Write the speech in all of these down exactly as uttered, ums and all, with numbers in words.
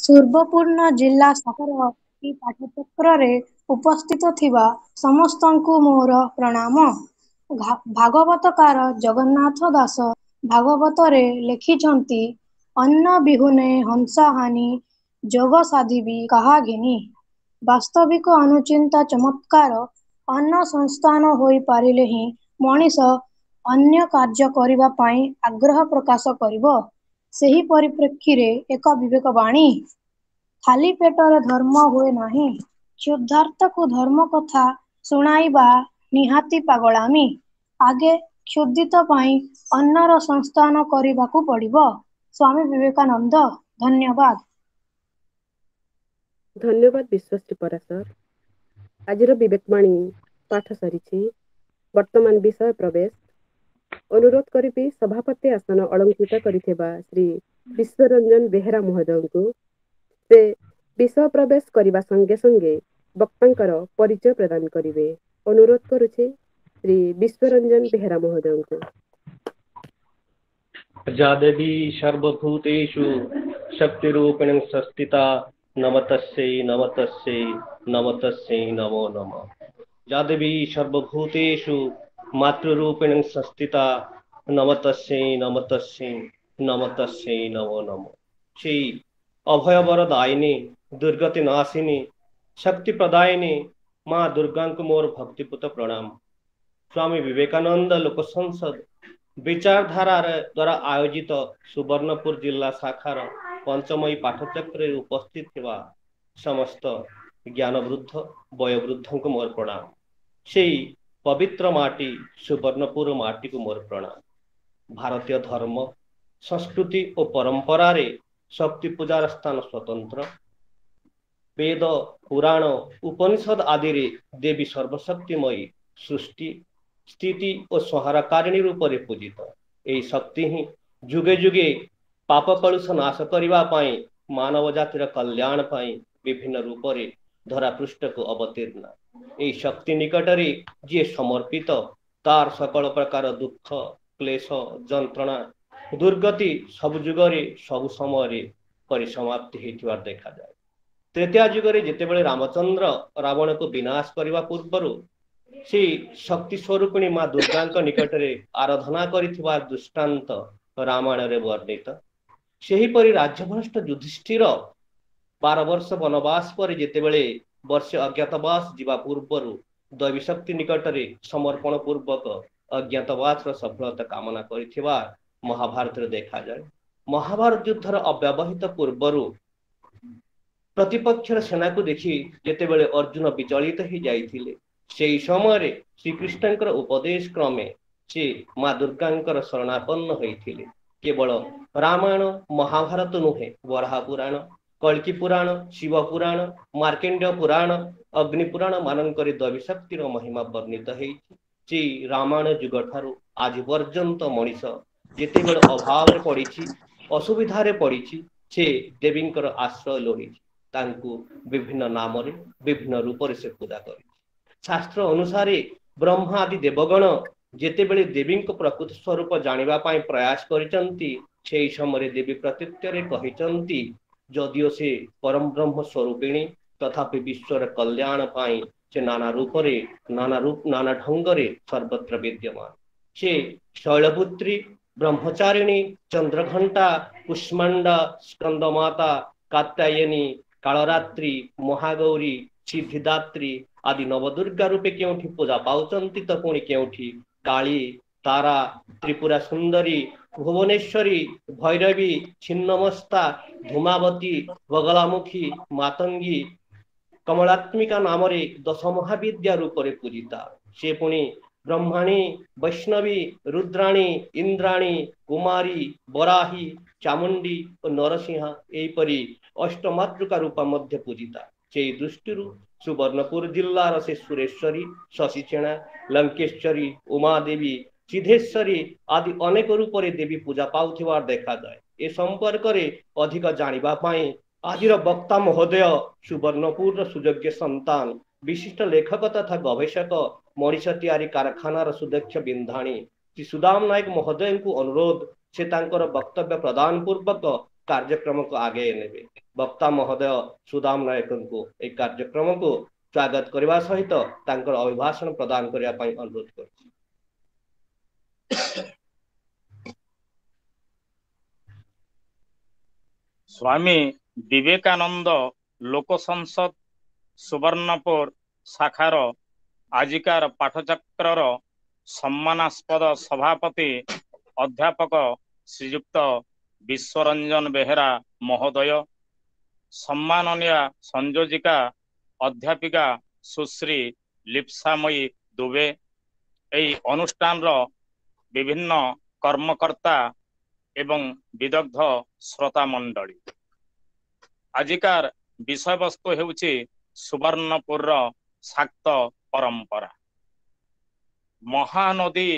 ସୁର୍ବପୂର୍ଣ୍ଣ ଜିଲ୍ଲା ଶାଖାର ଏହି ପାଠଚକ୍ରରେ ଉପସ୍ଥିତ ଥିବା ସମସ୍ତଙ୍କୁ ମୋର ପ୍ରଣାମ। ଭାଗବତକାର ଜଗନ୍ନାଥ ଦାସ ଭାଗବତରେ ଲେଖିଛନ୍ତି, ଅନ୍ନ ବିହୁନେ ହଂସା ହାନି, ଯୋଗ ସାଧିବି କାହା ଘେନି। ବାସ୍ତବିକ ଅନୁଚିନ୍ତା ଚମତ୍କାର ଅନ୍ନ ସଂସ୍ଥାନ ହୋଇ ପାରିଲେ ହିଁ ମଣିଷ ଅନ୍ୟ କାର୍ଯ୍ୟ କରିବା ପାଇଁ ଆଗ୍ରହ ପ୍ରକାଶ କରିବ। ସେହି ପରିପ୍ରେକ୍ଷୀରେ ଏକ ବିବେକବାଣୀ, ଖାଲି ପେଟରେ ଧର୍ମ ହୁଏ ନାହିଁ। କ୍ଷୁଧାର୍ତକୁ ଧର୍ମ କଥା ଶୁଣାଇବା ନିହାତି ପାଗଳାମି। ଆଗେ କ୍ଷୁଧିତ ପାଇଁ ଅନ୍ନର ସଂସ୍ଥାନ କରିବାକୁ ପଡ଼ିବ। ସ୍ୱାମୀ ବିବେକାନନ୍ଦ। ଧନ୍ୟବାଦ। ଧନ୍ୟବାଦ ବିଶ୍ୱଶ୍ରୀ ପରାଶର। ଆଜିର ବିବେକବାଣୀ ପାଠ ସରିଛି। ବର୍ତ୍ତମାନ ବିଷୟ ପ୍ରବେଶ। ଅନୁରୋଧ କରିବି ସଭାପତି ଆସନ ଅଳଙ୍କୃତ କରିଥିବା ଶ୍ରୀ ବିଶ୍ୱରଞ୍ଜନ ବେହେରା ମହୋଦୟଙ୍କୁ ସେ ବିଷୟ ପ୍ରବେଶ କରିବା ସଙ୍ଗେ ସଙ୍ଗେ ବକ୍ତାଙ୍କର ପରିଚୟ ପ୍ରଦାନ କରିବେ। ଅନୁରୋଧ କରୁଛି ଶ୍ରୀ ବିଶ୍ୱରଞ୍ଜନ ବେହେରା ମହୋଦୟଙ୍କୁ। या देवी सर्वभूतेषु शक्तिरूपेण संस्थिता नमस्तस्यै नमस्तस्यै नमस्तस्यै नमो नमः। या देवी सर्वभूतेषु मातृरूपेण संस्थिता नमस्तस्यै नमस्तस्यै नमस्तस्यै नमो नमः। সেই অভয়বরদায়িনী দুর্গতি নাশিনী শক্তি প্রদায়িনী মা দুর্গাଙ୍କୁ ମୋର ଭକ୍ତିପୂତ ପ୍ରଣାମ। ସ୍ୱାମୀ ବିବେକାନନ୍ଦ ଲୋକ ସଂସଦ विचारधारा द्वारा आयोजित सुवर्णपुर जिला शाखार पंचमयी पाठचक्र उपस्थित थिबा समस्त ज्ञानवृद्ध वयोवृद्ध को मोर प्रणाम। से पवित्र माटी सुवर्णपुर माटी को मोर प्रणाम। भारतीय धर्म संस्कृति और परंपरा रे शक्ति पूजार स्थान स्वतंत्र। वेद पुराण उपनिषद आदि रे देवी सर्वशक्तिमयी सृष्टि स्थिति और संहारकारिणी रूप से पूजित। यही शक्ति ही जुगे जुगे पाप कलुष नाश करने मानव जातिर कल्याण पाई विभिन्न रूप से धरा पृष्ठ को अवतीर्ण। यही शक्ति निकट रे जी समर्पित तार सकल प्रकार दुख क्लेश जंत्रणा दुर्गति सब जुगरे सब समय परिसमाप्ति होइथिबार देखा जाए। तृतीय जुगरे जेतेबेले रामचंद्र रावण को विनाश करने पूर्व से शक्ति स्वरूपिणी माँ दुर्गा निकट में आराधना करिथिबा दृष्टांत रामायण रे वर्णित। सेहीपरि राज्यभ्रष्ट युधिष्ठिर बार वर्ष वनवास पर जेतेबेले वर्ष अज्ञातवास जीवा पूर्व दैवी शक्ति निकट में समर्पण पूर्वक अज्ञातवास सफलता कामना करिथिबा महाभारत रे देखा जाए। महाभारत युद्धर अव्यवहित पूर्व प्रतिपक्षर सेना को देखि जेतेबेले अर्जुन विचलित ही जाइथिले से समय श्रीकृष्ण उपदेश क्रमे से माँ दुर्गा शरणापन्न होइथिले। केवल रामायण महाभारत नुहे वराह पुराण कल्की पुराण शिव पुराण मार्केंड पुराण अग्नि पुराण मानकर दैवी शक्तिर महिमा वर्णित होइछि। रामायण जुग ठारू आज पर्यंत मनीष जेतेबेले अभाव पड़ी असुविधा पड़ी से देवींकर आश्रय लोड़ी तांकु विभिन्न नाम विभिन्न रूप से पूजा कर। शास्त्र अनुसार ब्रह्मा आदि देवगण जेतेबेले देवी प्रकृत स्वरूप जानिबा पाई प्रयास करिसंती सेही समय देवी प्रत्युत्तर कहिसंती जदिओ से परम ब्रह्म स्वरूपिणी तथापि विश्वर कल्याण पाई से नाना रूप रे नाना रूप नाना ढंग रे सर्वत्र विद्यमान। से शैलपुत्री ब्रह्मचारिणी चंद्रघंटा कुष्मांडा स्कंदमाता कात्यायनी कालरात्रि महागौरी सिद्धिदात्री आदि नवदुर्गा रूपे क्योंठी पूजा पाउचंती तो पुणी क्योंठी काली तारा त्रिपुरा सुंदरी भुवनेश्वरी भैरवी छिन्नमस्ता धूमावती बगलामुखी मातंगी कमलात्मिका नाम रे दश महाविद्या रूप रे पूजिता। से पुणी ब्रह्मणी वैष्णवी रुद्राणी इंद्राणी कुमारी बराही चामुंडी और नरसिंह एपरी अष्टमातृका रूप मध्य पूजिता। से दृष्टि सुवर्णपुर जिलार से सुरेश्वरी शशिचेणा लंकेश्वरी उमादेवी सिद्धेश्वरी आदि अनेक रूप से देवी पूजा पाउथिबार देखा जाए। ए संपर्क रे अधिक जानिबा पाई आजिर वक्ता महोदय सुवर्णपुर सुयोग्य संतान विशिष्ट लेखक तथा गवेषक मनीष तैयारी कारखानार सुदक्ष बिंधाणी श्री सुदाम नायक महोदय को अनुरोध से तांकर वक्तव्य प्रदान पूर्वक कार्यक्रम को आगे नेबे। वक्ता महोदय सुदाम नायक को एक कार्यक्रम को स्वागत करने सहित तांकर अभिभाषण प्रदान करने अनुरोध कर स्वामी विवेकानंद लोक संसद सुवर्णपुर शाखार आजिकार पाठचक्र सम्मानास्पद सभापति अध्यापक श्रीयुक्त विश्वरंजन बेहेरा महोदय, सम्माननीय संयोजिका अध्यापिका सुश्री लिप्सामयी दुबे, एई अनुष्ठान रो विभिन्न कर्मकर्ता एवं विदग्ध श्रोता मंडली। आजिकार विषय वस्तु हेउछि सुवर्णपुर शाक्त परंपरा। महानदी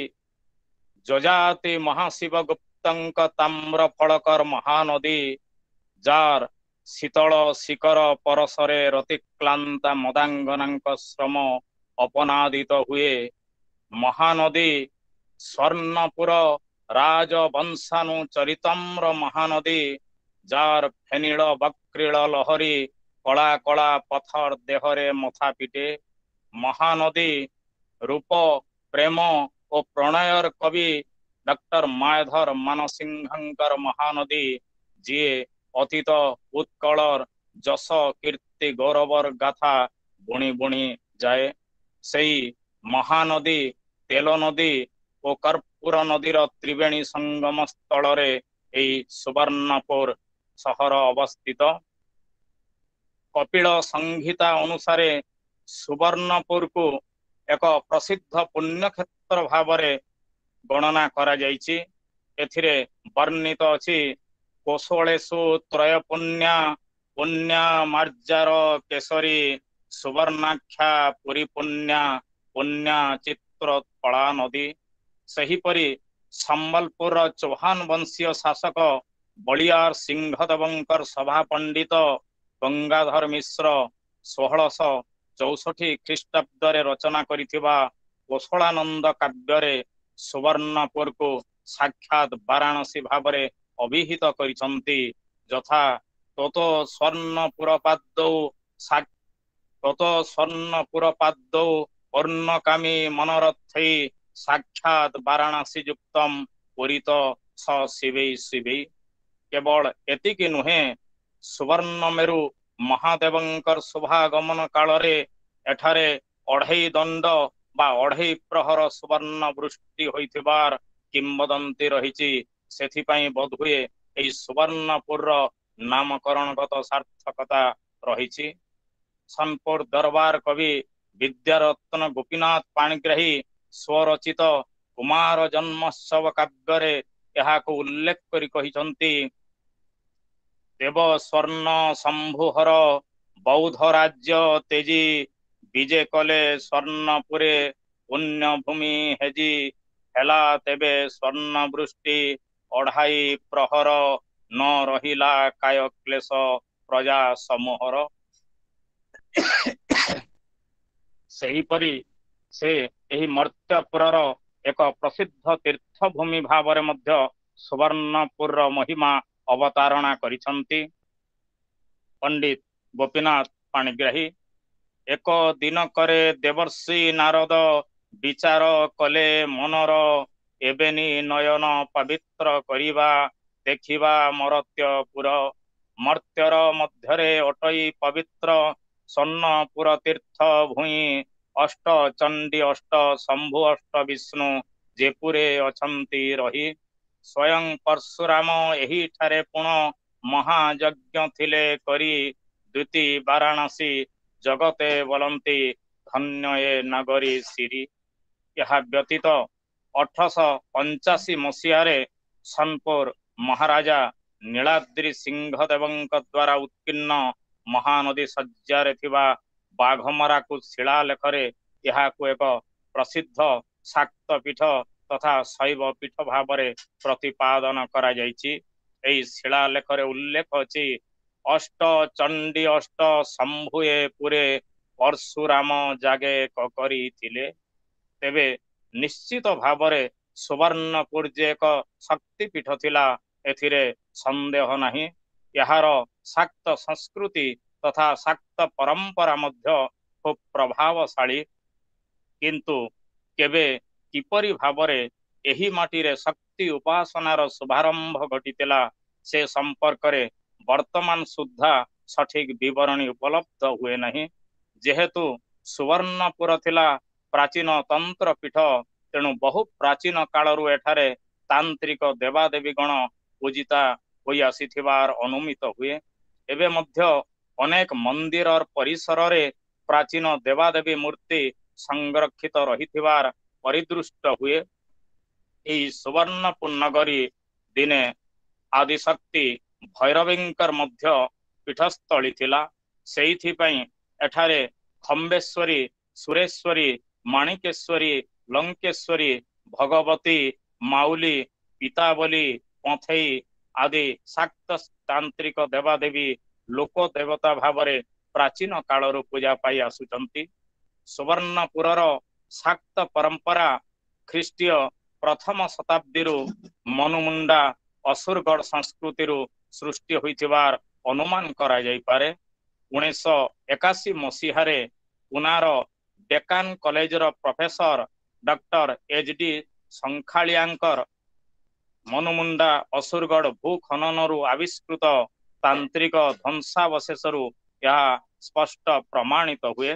जजाति महाशिव गुप्तंक ताम्र फलकर महानदी जार शीतल शिखर परसरे रतिक्लांता मदांगनांक श्रम अपनादित हुए। महानदी स्वर्णपुर राजवंशानु चरितम्र महानदी जार फेनिल बक्रील लहरी कला कला पथर देहरे मथा पिटे। महानदी रूप प्रेम और प्रणयर कवि डॉक्टर मायधर मानसिंहंकर महानदी जीए अतीत उत्कलर जस कीर्ति गौरवर गाथा बुणी बुणी जाए। सेई महानदी तेल नदी और कर्पूर नदीर त्रिवेणी संगम स्थल रे एई सुवर्णपुर सहर अवस्थित। कपिल संहिता अनुसारे सुवर्णपुर को एक प्रसिद्ध पुण्यक्षेत्र भावरे गणना करा जायछि। एथिरे वर्णित अछि कोशलेषु त्रय पुण्या पुण्या मार्जार केसरी सुवर्णाख्या पुरी पुण्या पुण्या चित्रोत्पला नदी। सहीपरि संबलपुर चौहान वंशीय शासक बलियार सिंहदेवंकर सभा पंडित गंगाधर मिश्र सोलहश चौसठी ख्रीष्टाब्दरे रचना करिथिबा कोशलानंद काव्यरे सुवर्णपुर को साक्षात वाराणसी भावरे अभिहित करिसंती। यथा ततो स्वर्णपुर पादौ ततो स्वर्णपुर पादौ पूर्णकामी मनरथै साक्षात वाराणसी युक्तम पुरीत स शिवै शिवै। केवल एतिकी नुहे, सुवर्णमेरु महादेवंकर शुभागमन कालरे एठारे अढ़ई दंड बा अढ़ई प्रहर सुवर्ण वृष्टि होइथिबार किंवदंती रहिछि। सेथिपाई बोधहुए एई सुवर्णपुर नामकरणगत सार्थकता रहिछि। सोनपुर दरबार कवि विद्यारत्न गोपीनाथ पाणिग्राही स्वरचित कुमार जन्मोत्सव काव्ୟରେ एहाको उल्लेख करी कहिसंती। देव स्वर्ण शंभुहर बौद्ध राज्य तेजी विजे कले स्वर्णपुरे पुण्य भूमि हेजी हेला तेबे स्वर्ण वृष्टि अढ़ाई प्रहर न रहिला काय क्लेश प्रजा समूहर। सेहीपरि से एही मर्त्यपुरर एक प्रसिद्ध तीर्थभूमि भावरे मध्य सुवर्णपुर महिमा अवतारणा करिसंती पंडित गोपीनाथ पाणिग्राही। एक दिन करे देवर्षि नारद विचार कले मनर एबेनी नयन पवित्र करिबा देखिबा मर्त्यपुर। मर्त्यर मध्यरे अटई पवित्र स्वर्णपुर तीर्थ भूई अष्ट चंडी अष्ट शंभु अष्ट विष्णु जेपुरे अछंती रही। स्वयं परशुराम एही ठारे पुण महायज्ञ थिले करी द्विती वाराणसी जगते बोलंती धन्य ए नगरी सिरी। यह व्यतीत अठरश पंचाशी मसीहारे सोनपुर महाराजा नीलाद्रि सिंहदेवंक द्वारा उत्कीर्ण महानदी सज्जारे थिबा बाघमरा को शिलालेखरे यहाको एक प्रसिद्ध शाक्त पीठ तथा शैव पीठ भावरे प्रतिपादन करा जायछि। एई शिलालेखरे उल्लेख अछि अष्ट चंडी अष्ट शंभुए पुरे परशुराम जागे करी थिले। तेबे निश्चित भावरे सुवर्णपुर जे एक शक्तिपीठ थिला एथिरे संदेह नाही। यार शाक्त संस्कृति तथा शाक्त परंपरा मध्य खूब प्रभावशाली किंतु केबे किपरि भावरे एही माटीरे शक्ति उपासनार शुभारंभ घटितिला से संपर्क रे वर्तमान सुद्धा सठिक विवरणी उपलब्ध हुए नहीं जेहेतु सुवर्णपुर थिला प्राचीन तंत्र पीठ तेणु बहु प्राचीन कालरू एठारे तांत्रिक देवादेवी गण पूजिता होई आसीथिबार अनुमित हुए एबे मध्य अनेक मंदिर और परिसर रे प्राचीन देवादेवी मूर्ति संरक्षित रहिथिबार परिदृष्ट हुए एही सुवर्णपुर नगरी दिने आदिशक्ति भैरवींकर मध्य पीठस्थली थिला सेइथिपई एठारे खम्बेश्वरी सुरेश्वरी माणिकेश्वरी लंकेश्वरी भगवती माउली पिताबली पथई आदि शाक्त तांत्रिक देवादेवी लोक देवता भावरे प्राचीन कालरू पूजा पाई आसुचंती सुवर्णपुरर शाक्त परंपरा ख्रीष्टीय प्रथम शताब्दी मनुमुंडा असुरगढ़ संस्कृति सृष्टि होइथिबार अनुमान करा जाई पारे उन्नीस सौ इक्यासी मसीहारे पुनार डेकान कॉलेजर प्रोफेसर डॉक्टर एच डी संखालियांकर मनुमुंडा असुरगढ़ भू खननरू आविष्कृत तांत्रिक ध्वंसावशेषरू यह स्पष्ट प्रमाणित हुए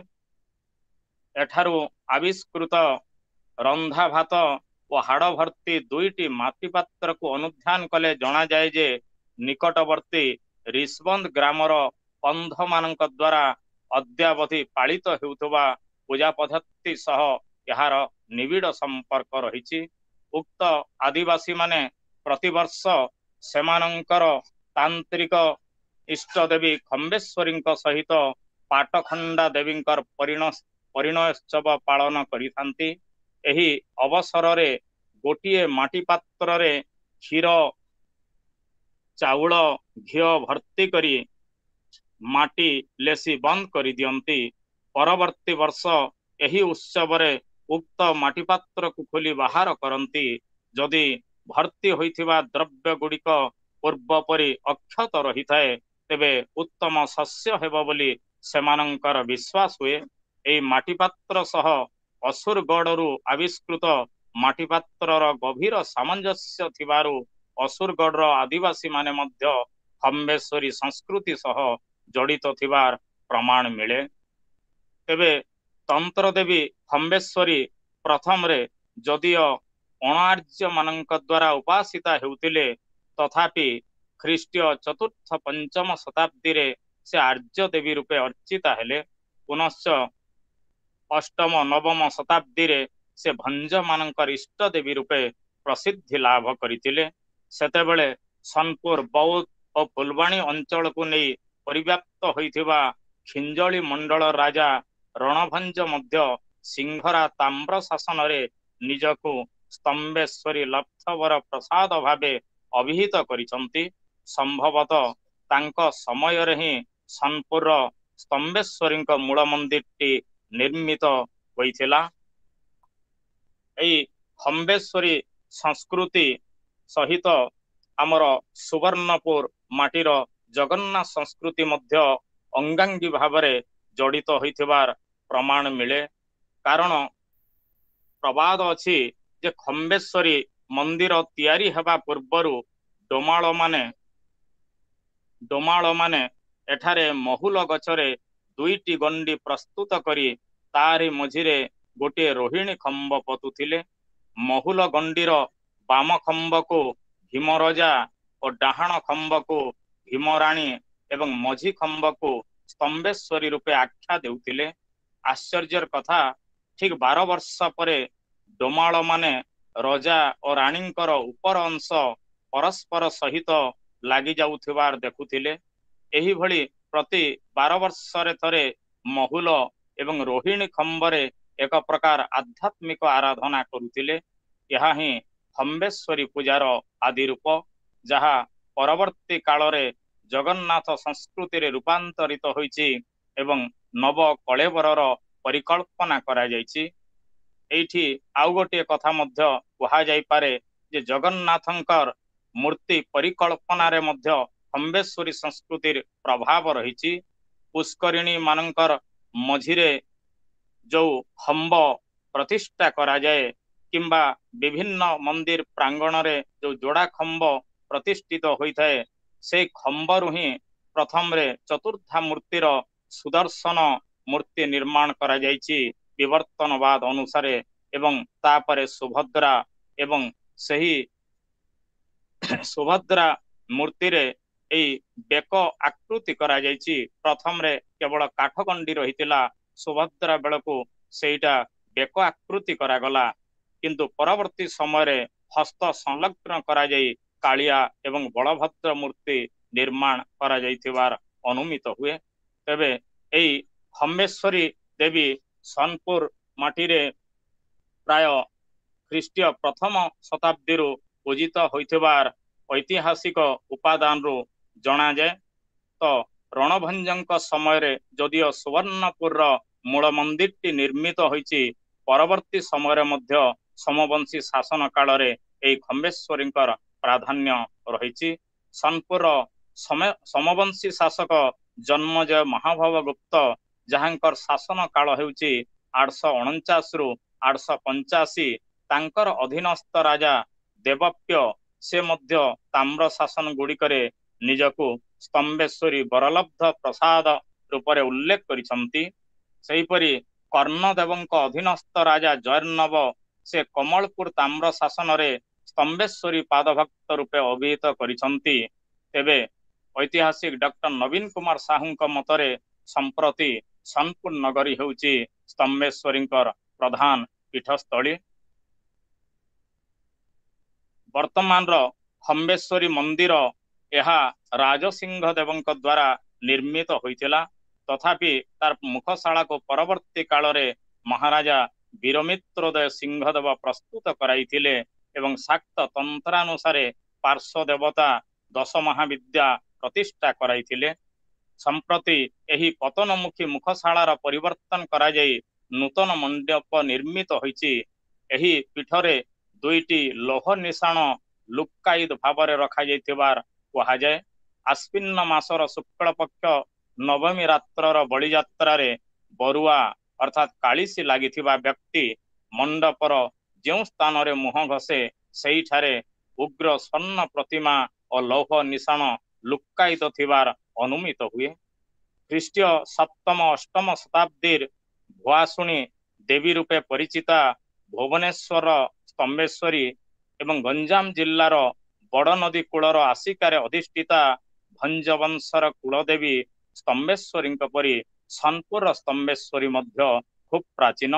एठारू आविष्कृत रंधा भात और हाड़ भर्ती दुईटी माटी पात्र को अनुध्यान कले जना जाए जे निकटवर्ती रिसबंद ग्रामर कंध मानक द्वारा अद्यावधि पालित हेउथबा पूजा पद्धति सह यार निबिड़ संपर्क रही उक्त आदिवासी माने प्रतिवर्ष सेमानंकर तांत्रिक इष्टदेवी खम्बेश्वरी सहित पाटखंडा देवी परिणयोत्सव पालन करिथांती एही अवसर रे गोटिए माटी पात्र रे क्षीर चाउल घिओ भर्ती करी माटी लेसी बंद करी दियंती परवर्ती वर्ष एही उत्सव रे उक्त माटी पात्र को खोली बाहर करंती जदि भर्ती होइथिबा द्रव्य गुड़िक पूर्व परि अक्षत रही थाए तेबे उत्तम शस्य हेबो बोली सेमानंकर विश्वास हुए एई माटी पात्र सह असुरगढ़रू आविष्कृत माटीपात्रर गभीर सामंजस्य थिबारु असुरगढ़ आदिवासी माने मध्य खम्बेश्वरी संस्कृति सह जड़ित थिबार प्रमाण मिले तेबे तंत्र देवी खम्बेश्वरी प्रथम रे जदियो अणार्य मानक द्वारा उपासिता हेउतिले तथापि ख्रीष्टीय चतुर्थ पंचम शताब्दी रे से आर्य देवी रूपे अर्चिता हेले पुनश्च अष्टम नवम शताब्दी रे से भंज मानकर इष्ट देवी रूपे प्रसिद्धि लाभ करथिले सेतेबेले सोनपुर बौद्ध और फुलवाणी अंचल को नहीं परिव्याप्त होइथिबा खिंजली मंडल राजा रणभंज मध्य सिंहरा ताम्र शासन रे निजको स्तंभेश्वरी लब्धवर प्रसाद भावे अभिहित करिसंती संभवतः तांको समय रे ही सोनपुर स्तंभेश्वरी मूल मंदिर टी निर्मित होइथिला एई खम्बेश्वरी संस्कृति सहित आमर सुवर्णपुर माटीर जगन्नाथ संस्कृति मध्य अंगांगी भावरे जड़ित होइथिबार प्रमाण मिले कारण प्रवाद अछि जे खम्बेश्वरी मंदिर तैयारी हेबा पूर्वरु डोमाळ माने डोमाळ माने एठारे महुल गछरे दुईटी गंडी प्रस्तुत करी तारी मझिरे गोटे रोहिणी खंब पतुथिले महुल गंडीर बाम खंब को भीमरजा और डाहाण खंब को भीमराणी एवं मझी खंब को स्तंभेश्वरी रूपे आख्या देउथिले आश्चर्यर कथा ठीक बारह वर्ष परे डोमाळ माने रजा और राणींकर उपर अंश परस्पर सहित लागि जाउथिबार देखुथिले एही भली प्रति बारह वर्ष रे थरे महुल एवं रोहिणी खंबरे एक प्रकार आध्यात्मिक आराधना करुथिले यहा ही खम्बेश्वरी पूजार आदि रूप जहा परवर्ती काल रे जगन्नाथ संस्कृति रे रूपांतरित होइछि एवं नव कलेबरर परिकल्पना करा जाइछि एठी आउ गोटे कथा मध्य कहा जाई पारे जे जगन्नाथंकर मूर्ति परिकल्पना रे मध्य खम्बेश्वरी संस्कृतिर प्रभाव रही। पुष्करिणी मानकर मझिरे जो खम्ब प्रतिष्ठा करा जाए किंबा विभिन्न मंदिर प्रांगण रे जो जोड़ा खम्ब प्रतिष्ठित होता है से खम्बरु ही प्रथम रे चतुर्था मूर्तिर सुदर्शन मूर्ति निर्माण करा जायछि विवर्तनवाद अनुसार एवं तापरे सुभद्रा एवं सही सुभद्रा मूर्ति रे एई बेक आकृति करा जायछि। प्रथम रे केवल काठगंडी रहितिला सुभद्रा बेलको सेटा बेक आकृति करा गला किंतु परवर्ती समय रे हस्त संलग्न करा जाई कालिया एवं बलभद्र मूर्ति निर्माण करा जाइथिबार अनुमित हुए। तेबे एई खम्बेश्वरी देवी सोनपुर माटी रे प्राय ख्रीष्टीय प्रथम शताब्दी पूजित होइथिबार ऐतिहासिक उपादान रू जना जाए। तो रणभंजक समय रे जदियो सुवर्णपुर मूल मंदिर टी निर्मित होइछि परवर्ती समय रे मध्य समवंशी शासन काल रे एई खम्बेश्वरी प्राधान्य रही। सोनपुर समवंशी शासक जन्मजय महाभव गुप्त जहांकर शासन काल हेउछि आठश अणचाश रु आठश पंचाशी तांकर अधीनस्थ राजा देवप्य से मध्य ताम्र शासन गुड़िकरे निजकु स्तंभेश्वरी बरलब्ध प्रसाद रूपरे उल्लेख करिसंती। सेहीपरि कर्णदेवଙ୍କ अधीनस्थ राजा जयर्णव से कमलपुर ताम्र शासन रे स्तंभेश्वरी पादभक्त रूपे अभिहित करिसंती। तेबे ऐतिहासिक डॉक्टर नवीन कुमार साहूଙ୍କ मतरे संप्रति सोनपुर नगरी हेउछि स्तंभेश्वरींकर प्रधान पीठस्थली। वर्तमान रो खम्बेश्वरी मंदिर यह राजसिंह देवଙ୍କ द्वारा निर्मित होइतिला तथापि तार मुखशाला को परवर्ती काल रे महाराजा वीरमित्रोदय सिंहदेव प्रस्तुत कराइथिले एवं शाक्त तंत्रानुसार पार्श्व देवता दश महाविद्या प्रतिष्ठा कराइथिले। संप्रति एही पतनमुखी मुखशालार परिवर्तन करा जाई नूतन मंडप निर्मित होइछि। एही पीठरे दुईटी लोह निशाण लुक्कायित भावरे रखा जाइथिबार कहा जाए। आश्विन मासर शुक्ल पक्ष नवमी रात्रर बलि यात्रा रे बरुआ अर्थात कालीसी लागिथिबा व्यक्ति मंडपर जो स्थान रे मुह घसे सेही ठारे उग्र स्वर्ण प्रतिमा और लौह निशाण लुक्कायित थिबार अनुमित हुए। ख्रीष्टीय सप्तम अष्टम शताब्दी भुआसुणी देवी रूपे परिचिता भुवनेश्वर स्तंभेश्वरी एवं गंजाम जिल्लार बड़ नदी कूलर आसिकार अधिष्ठिता भंजवंशर कुलदेवी स्तंभेश्वरी परी सोनपुर स्तंभेश्वरी मध्य खूब प्राचीन।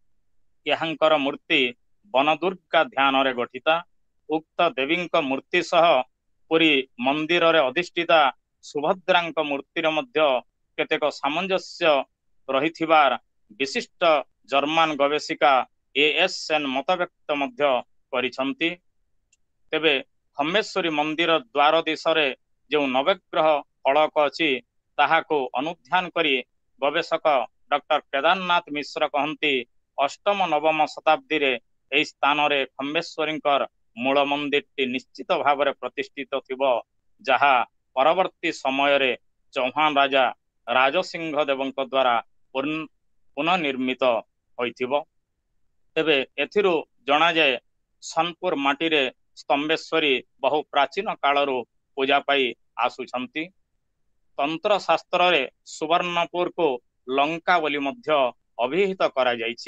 यहांकर मूर्ति वनदुर्गा ध्यान रे गठिता। उक्त देवी मूर्ति सह पुरी मंदिर रे अधिष्ठिता सुभद्रांक मूर्तिर मध्य केतेक सामंजस्य रहिथिबार विशिष्ट जर्मान गवेषिका ए एस एन मतव्यक्त मध्य करिसंती। तेबे खम्बेश्वरी मंदिर द्वार दिशरे जो नवग्रह फलक अछि ताहाको अनुध्यान करी गवेषक डॉक्टर केदारनाथ मिश्र कहंती अष्टम नवम शताब्दी रे एई स्थान रे खम्बेश्वरींकर मूल मंदिर निश्चित भाव में प्रतिष्ठित थिबो जहा परवर्ती समय रे चौहान राजा राजसिंह देवଙ୍କ द्वारा पुनर्निर्मित होइथिबो। तेबे एथिरु जणा जाए सोनपुर माटी रे स्तंभेश्वरी बहु प्राचीन कालरू पूजा पाई आसुछंती। तंत्र शास्त्र रे सुवर्णपुर को लंका बोली मध्य अभिहित करा जायछि।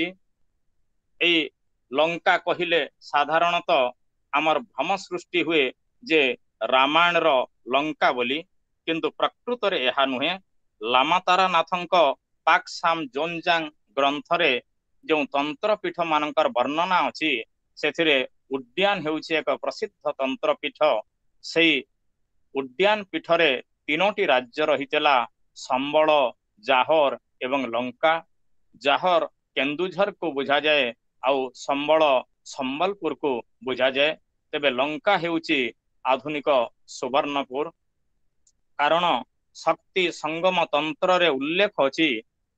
एई लंका कहिले साधारणतः आमर भ्रम सृष्टि हुए जे रामायण रो लंका बोली किंतु प्रकृत रे एहा नुहे। लामातारा नाथंक पाकसाम जोनजांग ग्रंथ रे जो तंत्रपीठ मानकर वर्णना अछि सेथिरे उद्यान हेउछि एक प्रसिद्ध तंत्रपीठ। सेई उद्यान पीठरे तीनोटी राज्य रहितेला संबल जाहर एवं लंका। जाहर केन्दुझर को बुझा जाए आउ संबल संबलपुर को बुझा जाए। तेबे लंका हेउछि आधुनिक सुवर्णपुर। कारण शक्ति संगम तंत्र रे उल्लेख अछि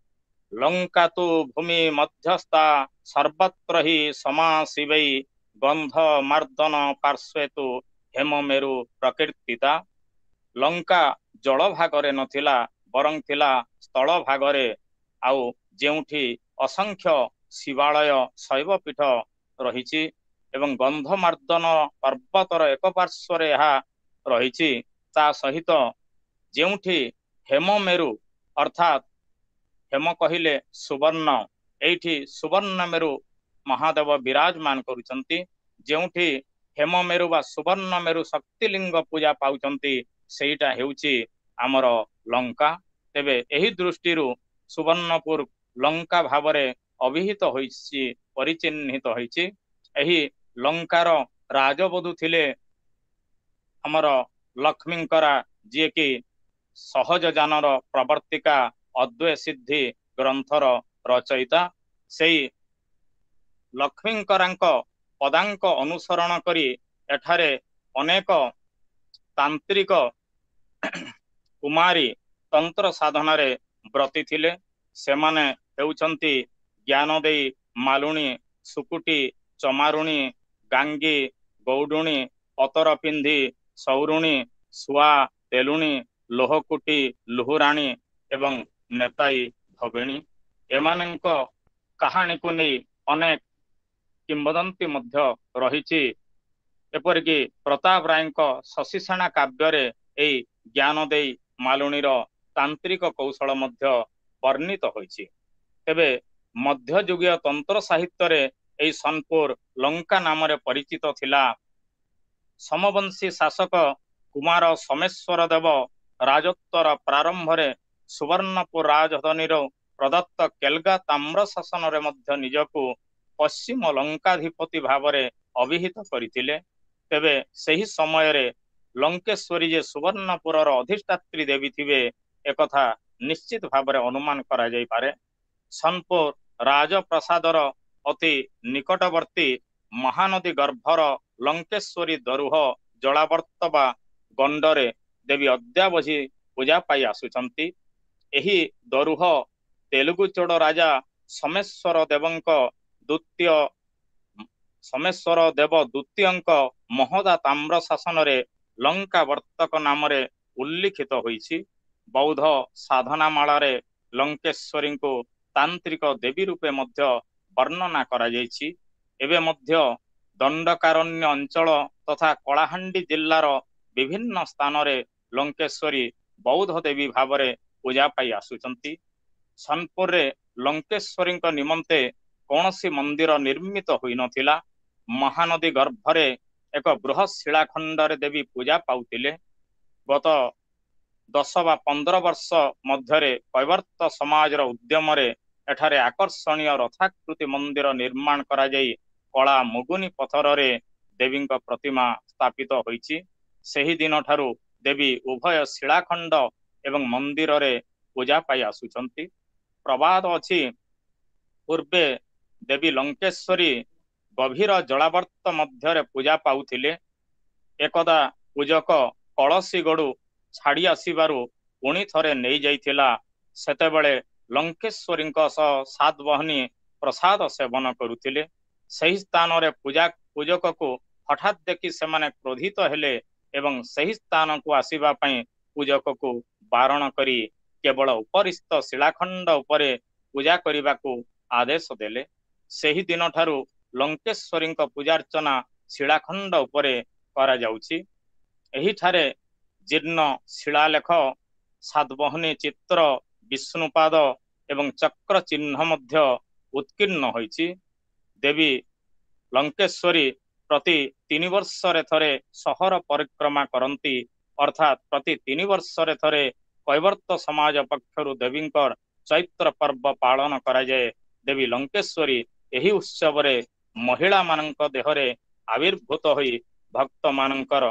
लंका तो भूमि मध्यस्था सर्वत्र ही समाशिवै गंध मार्दन पार्श्वे तो हेममेरु प्रकीर्तिता। ଲଙ୍କା ଜଳ ଭାଗରେ ନଥିଲା ବରଂ ଥିଲା ସ୍ଥଳ ଭାଗରେ, ଆଉ ଯେଉଁଠି ଅସଂଖ୍ୟ ଶିବାଳୟ ଶୈବପୀଠ ରହିଛି ଏବଂ ଗନ୍ଧମାର୍ଦ୍ଦନ ପର୍ବତର ଏକ ପାର୍ଶ୍ୱରେ ଏହା ରହିଛି, ତା ସହିତ ଯେଉଁଠି ହେମମେରୁ ଅର୍ଥାତ୍ ହେମ କହିଲେ ସୁବର୍ଣ୍ଣ, ଏଇଠି ସୁବର୍ଣ୍ଣମେରୁ ମହାଦେବ ବିରାଜମାନ କରୁଛନ୍ତି। ଯେଉଁଠି ହେମମେରୁ ବା ସୁବର୍ଣ୍ଣମେରୁ ଶକ୍ତିଲିଙ୍ଗ ପୂଜା ପାଉଛନ୍ତି ସେଇଟା ହେଉଛି ଆମର ଲଙ୍କା। ତେବେ ଏହି ଦୃଷ୍ଟିରୁ ସୁବର୍ଣ୍ଣପୁର ଲଙ୍କା ଭାବରେ ଅଭିହିତ ହୋଇଛି, ପରିଚିହ୍ନିତ ହୋଇଛି। ଏହି ଲଙ୍କାର ରାଜବଧୂ ଥିଲେ ଆମର ଲକ୍ଷ୍ମୀଙ୍କରା, ଯିଏକି ସହଜ ଜ୍ଞାନର ପ୍ରବର୍ତ୍ତିକା, ଅଦ୍ୱୈତ ସିଦ୍ଧି ଗ୍ରନ୍ଥର ରଚୟିତା। ସେଇ ଲକ୍ଷ୍ମୀଙ୍କରାଙ୍କ ପଦାଙ୍କ ଅନୁସରଣ କରି ଏଠାରେ ଅନେକ ତାନ୍ତ୍ରିକ କୁମାରୀ ତନ୍ତ୍ର ସାଧନାରେ ବ୍ରତୀ ଥିଲେ। ସେମାନେ ହେଉଛନ୍ତି ଜ୍ଞାନଦେଇ, ମାଲୁଣୀ, ସୁକୁଟି, ଚମାରୁଣୀ, ଗାଙ୍ଗୀ, ଗୌଡୁଣୀ, ପତର ପିନ୍ଧି, ସୌରୁଣୀ, ଶୁଆ, ତେଲୁଣୀ, ଲୋହକୁଟି, ଲୁହୁରାଣୀ ଏବଂ ନେତାଇ ଧବିଣୀ। ଏମାନଙ୍କ କାହାଣୀକୁ ନେଇ ଅନେକ କିମ୍ବଦନ୍ତୀ ମଧ୍ୟ ରହିଛି। ଏପରିକି ପ୍ରତାପ ରାୟଙ୍କ ଶଶିସେନା କାବ୍ୟରେ ଏହି ଜ୍ଞାନଦେଇ ମାଲୁଣୀର ତାନ୍ତ୍ରିକ କୌଶଳ ମଧ୍ୟ ବର୍ଣ୍ଣିତ ହୋଇଛି। ତେବେ ମଧ୍ୟଯୁଗୀୟ ତନ୍ତ୍ର ସାହିତ୍ୟରେ ଏହି ସୋନପୁର ଲଙ୍କା ନାମରେ ପରିଚିତ ଥିଲା। ସମବଂଶୀ ଶାସକ କୁମାର ସୋମେଶ୍ୱର ଦେବ ରାଜତ୍ୱର ପ୍ରାରମ୍ଭରେ ସୁବର୍ଣ୍ଣପୁର ରାଜଧାନୀର ପ୍ରଦତ୍ତ କେଲ୍ଗା ତାମ୍ର ଶାସନରେ ମଧ୍ୟ ନିଜକୁ ପଶ୍ଚିମ ଲଙ୍କାଧିପତି ଭାବରେ ଅଭିହିତ କରିଥିଲେ। ତେବେ ସେହି ସମୟରେ ଲଙ୍କେଶ୍ୱରୀ ଯେ ସୁବର୍ଣ୍ଣପୁରର ଅଧିଷ୍ଠାତ୍ରୀ ଦେବୀ ଥିବେ ଏକଥା ନିଶ୍ଚିତ ଭାବରେ ଅନୁମାନ କରାଯାଇପାରେ। ସୋନପୁର ରାଜପ୍ରସାଦର ଅତି ନିକଟବର୍ତ୍ତୀ ମହାନଦୀ ଗର୍ଭର ଲଙ୍କେଶ୍ୱରୀ ଦରୁହ ଜଳାବର୍ତ୍ତ ବା ଗଣ୍ଡରେ ଦେବୀ ଅଦ୍ୟାବଧି ପୂଜା ପାଇ ଆସୁଛନ୍ତି। ଏହି ଦରୁହ ତେଲୁଗୁଚୋଡ଼ ରାଜା ସୋମେଶ୍ୱର ଦେବଙ୍କ ଦ୍ୱିତୀୟ ସୋମେଶ୍ୱର ଦେବ ଦ୍ୱିତୀୟଙ୍କ ମହୋଦା ତାମ୍ର ଶାସନରେ ଲଙ୍କା ବର୍ତ୍ତକ ନାମରେ ଉଲ୍ଲିଖିତ ହୋଇଛି। ବୌଦ୍ଧ ସାଧନାମାଳାରେ ଲଙ୍କେଶ୍ୱରୀଙ୍କୁ ତାନ୍ତ୍ରିକ ଦେବୀ ରୂପେ ମଧ୍ୟ ବର୍ଣ୍ଣନା କରାଯାଇଛି। ଏବେ ମଧ୍ୟ ଦଣ୍ଡକାରଣ୍ୟ ଅଞ୍ଚଳ ତଥା କଳାହାଣ୍ଡି ଜିଲ୍ଲାର ବିଭିନ୍ନ ସ୍ଥାନରେ ଲଙ୍କେଶ୍ୱରୀ ବୌଦ୍ଧ ଦେବୀ ଭାବରେ ପୂଜା ପାଇ ଆସୁଛନ୍ତି। ସୋନପୁରରେ ଲଙ୍କେଶ୍ୱରୀଙ୍କ ନିମନ୍ତେ କୌଣସି ମନ୍ଦିର ନିର୍ମିତ ହୋଇନଥିଲା। ମହାନଦୀ ଗର୍ଭରେ ଏକ ବୃହତ୍ ଶିଳାଖଣ୍ଡରେ ଦେବୀ ପୂଜା ପାଉଥିଲେ। ଗତ ଦଶ ବା ପନ୍ଦର ବର୍ଷ ମଧ୍ୟରେ କୈବର୍ତ୍ତ ସମାଜର ଉଦ୍ୟମରେ ଏଠାରେ ଆକର୍ଷଣୀୟ ରଥାକୃତି ମନ୍ଦିର ନିର୍ମାଣ କରାଯାଇ କଳା ମୁଗୁନି ପଥରରେ ଦେବୀଙ୍କ ପ୍ରତିମା ସ୍ଥାପିତ ହୋଇଛି। ସେହି ଦିନଠାରୁ ଦେବୀ ଉଭୟ ଶିଳାଖଣ୍ଡ ଏବଂ ମନ୍ଦିରରେ ପୂଜା ପାଇ ଆସୁଛନ୍ତି। ପ୍ରବାଦ ଅଛି, ପୂର୍ବେ ଦେବୀ ଲଙ୍କେଶ୍ୱରୀ ଗଭୀର ଜଳାବର୍ତ୍ତ ମଧ୍ୟରେ ପୂଜା ପାଉଥିଲେ। ଏକଦା ପୂଜକ କଳସୀ ଗଡ଼ୁ ଛାଡ଼ି ଆସିବାରୁ ପୁଣି ଥରେ ନେଇଯାଇଥିଲା। ସେତେବେଳେ ଲଙ୍କେଶ୍ୱରୀଙ୍କ ସହ ସାତବାହନୀ ପ୍ରସାଦ ସେବନ କରୁଥିଲେ। ସେହି ସ୍ଥାନରେ ପୂଜା ପୂଜକକୁ ହଠାତ୍ ଦେଖି ସେମାନେ କ୍ରୋଧିତ ହେଲେ ଏବଂ ସେହି ସ୍ଥାନକୁ ଆସିବା ପାଇଁ ପୂଜକକୁ ବାରଣ କରି କେବଳ ଉପରିସ୍ଥ ଶିଳାଖଣ୍ଡ ଉପରେ ପୂଜା କରିବାକୁ ଆଦେଶ ଦେଲେ। ସେହି ଦିନଠାରୁ ଲଙ୍କେଶ୍ୱରୀଙ୍କ ପୂଜାର୍ଚ୍ଚନା ଶିଳାଖଣ୍ଡ ଉପରେ କରାଯାଉଛି। ଏହିଠାରେ ଜୀର୍ଣ୍ଣ ଶିଳାଲେଖ, ସାତବାହନୀ ଚିତ୍ର, ବିଷ୍ଣୁପାଦ ଏବଂ ଚକ୍ର ଚିହ୍ନ ମଧ୍ୟ ଉତ୍କୀର୍ଣ୍ଣ ହୋଇଛି। ଦେବୀ ଲଙ୍କେଶ୍ୱରୀ ପ୍ରତି ତିନି ବର୍ଷରେ ଥରେ ସହର ପରିକ୍ରମା କରନ୍ତି, ଅର୍ଥାତ୍ ପ୍ରତି ତିନି ବର୍ଷରେ ଥରେ କୈବର୍ତ୍ତ ସମାଜ ପକ୍ଷରୁ ଦେବୀଙ୍କର ଚୈତ୍ର ପର୍ବ ପାଳନ କରାଯାଏ। ଦେବୀ ଲଙ୍କେଶ୍ୱରୀ ଏହି ଉତ୍ସବରେ ମହିଳାମାନଙ୍କ ଦେହରେ ଆବିର୍ଭୂତ ହୋଇ ଭକ୍ତମାନଙ୍କର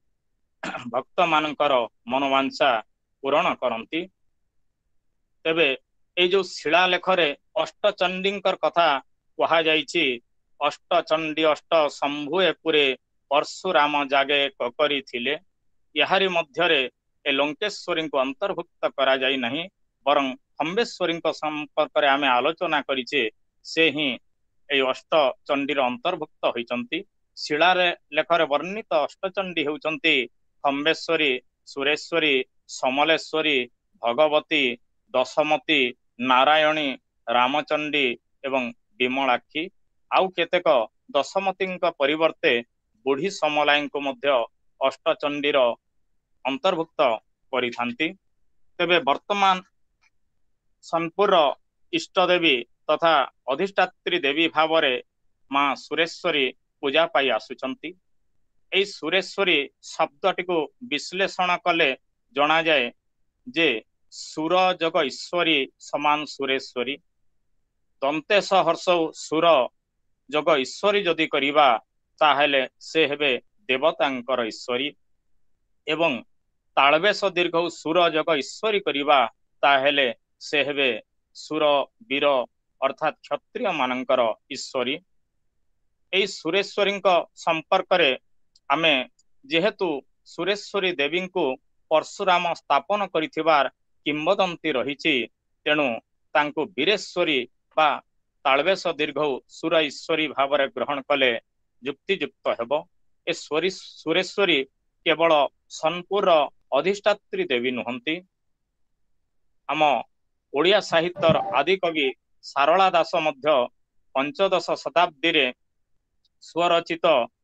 ଭକ୍ତମାନଙ୍କର ମନୋବାଞ୍ଛା ପୂରଣ କରନ୍ତି। ତେବେ ଏଇ ଯୋଉ ଶିଳାଲେଖରେ ଅଷ୍ଟଚଣ୍ଡୀଙ୍କର କଥା କୁହାଯାଇଛି, ଅଷ୍ଟଚଣ୍ଡୀ ଅଷ୍ଟ ଶମ୍ଭୁ ଏପୁରେ ପରଶୁରାମ ଜାଗେ କରିଥିଲେ। ଏହାରି ମଧ୍ୟରେ ଏ ଲଙ୍କେଶ୍ୱରୀଙ୍କୁ ଅନ୍ତର୍ଭୁକ୍ତ କରାଯାଇ ନାହିଁ, ବରଂ ଖମ୍ବେଶ୍ୱରୀଙ୍କ ସମ୍ପର୍କରେ ଆମେ ଆଲୋଚନା କରିଛେ, ସେ ହିଁ ଏହି ଅଷ୍ଟଚଣ୍ଡୀର ଅନ୍ତର୍ଭୁକ୍ତ ହୋଇଛନ୍ତି। ଶିଳାରେ ଲେଖରେ ବର୍ଣ୍ଣିତ ଅଷ୍ଟଚଣ୍ଡୀ ହେଉଛନ୍ତି ଖମ୍ବେଶ୍ୱରୀ, ସୁରେଶ୍ୱରୀ, ସମଲେଶ୍ୱରୀ, ଭଗବତୀ, ଦଶମତୀ, ନାରାୟଣୀ, ରାମଚଣ୍ଡୀ ଏବଂ ବିମଳାକ୍ଷୀ। ଆଉ କେତେକ ଦଶମତୀଙ୍କ ପରିବର୍ତ୍ତେ ବୁଢ଼ୀ ସମଲାଇଙ୍କୁ ମଧ୍ୟ ଅଷ୍ଟଚଣ୍ଡୀର ଅନ୍ତର୍ଭୁକ୍ତ କରିଥାନ୍ତି। ତେବେ ବର୍ତ୍ତମାନ ସୋନପୁରର ଇଷ୍ଟଦେବୀ ତଥା ଅଧିଷ୍ଠାତ୍ରୀ ଦେବୀ ଭାବରେ ମା ସୁରେଶ୍ୱରୀ ପୂଜା ପାଇ ଆସୁଛନ୍ତି। ଏହି ସୁରେଶ୍ୱରୀ ଶବ୍ଦଟିକୁ ବିଶ୍ଳେଷଣ କଲେ ଜଣାଯାଏ ଯେ ସୁର ଯୋଗ ଈଶ୍ୱରୀ ସମାନ ସୁରେଶ୍ୱରୀ। ଦନ୍ତେଶ ହର୍ଷଉ ସୁର ଯୋଗ ଈଶ୍ୱରୀ ଯଦି କରିବା ତାହେଲେ ସେ ହେବେ ଦେବତାଙ୍କର ଈଶ୍ୱରୀ ଏବଂ ତାଳବେଶ ଦୀର୍ଘ ସୁର ଯୋଗ ଈଶ୍ୱରୀ କରିବା ତାହେଲେ ସେ ହେବେ ସୁର ବୀର ଅର୍ଥାତ୍ କ୍ଷତ୍ରିୟ ମାନଙ୍କର ଈଶ୍ୱରୀ। ଏହି ସୁରେଶ୍ୱରୀଙ୍କ ସମ୍ପର୍କରେ ଆମେ ଯେହେତୁ ସୁରେଶ୍ୱରୀ ଦେବୀଙ୍କୁ ପରଶୁରାମ ସ୍ଥାପନ କରିଥିବାର କିମ୍ବଦନ୍ତୀ ରହିଛି, ତେଣୁ ତାଙ୍କୁ ବୀରେଶ୍ୱରୀ ବା ତାଳବେଶ ଦୀର୍ଘ ସୁର ଈଶ୍ୱରୀ ଭାବରେ ଗ୍ରହଣ କଲେ ଯୁକ୍ତିଯୁକ୍ତ ହେବ। ଏ ସୁରେଶ୍ୱରୀ କେବଳ ସୋନପୁରର ଅଧିଷ୍ଠାତ୍ରୀ ଦେବୀ ନୁହନ୍ତି। ଆମ ଓଡ଼ିଆ ସାହିତ୍ୟର ଆଦିକବି ସାରଳା ଦାସ ମଧ୍ୟ ପଞ୍ଚଦଶ ଶତାବ୍ଦୀରେ ସ୍ୱରଚିତ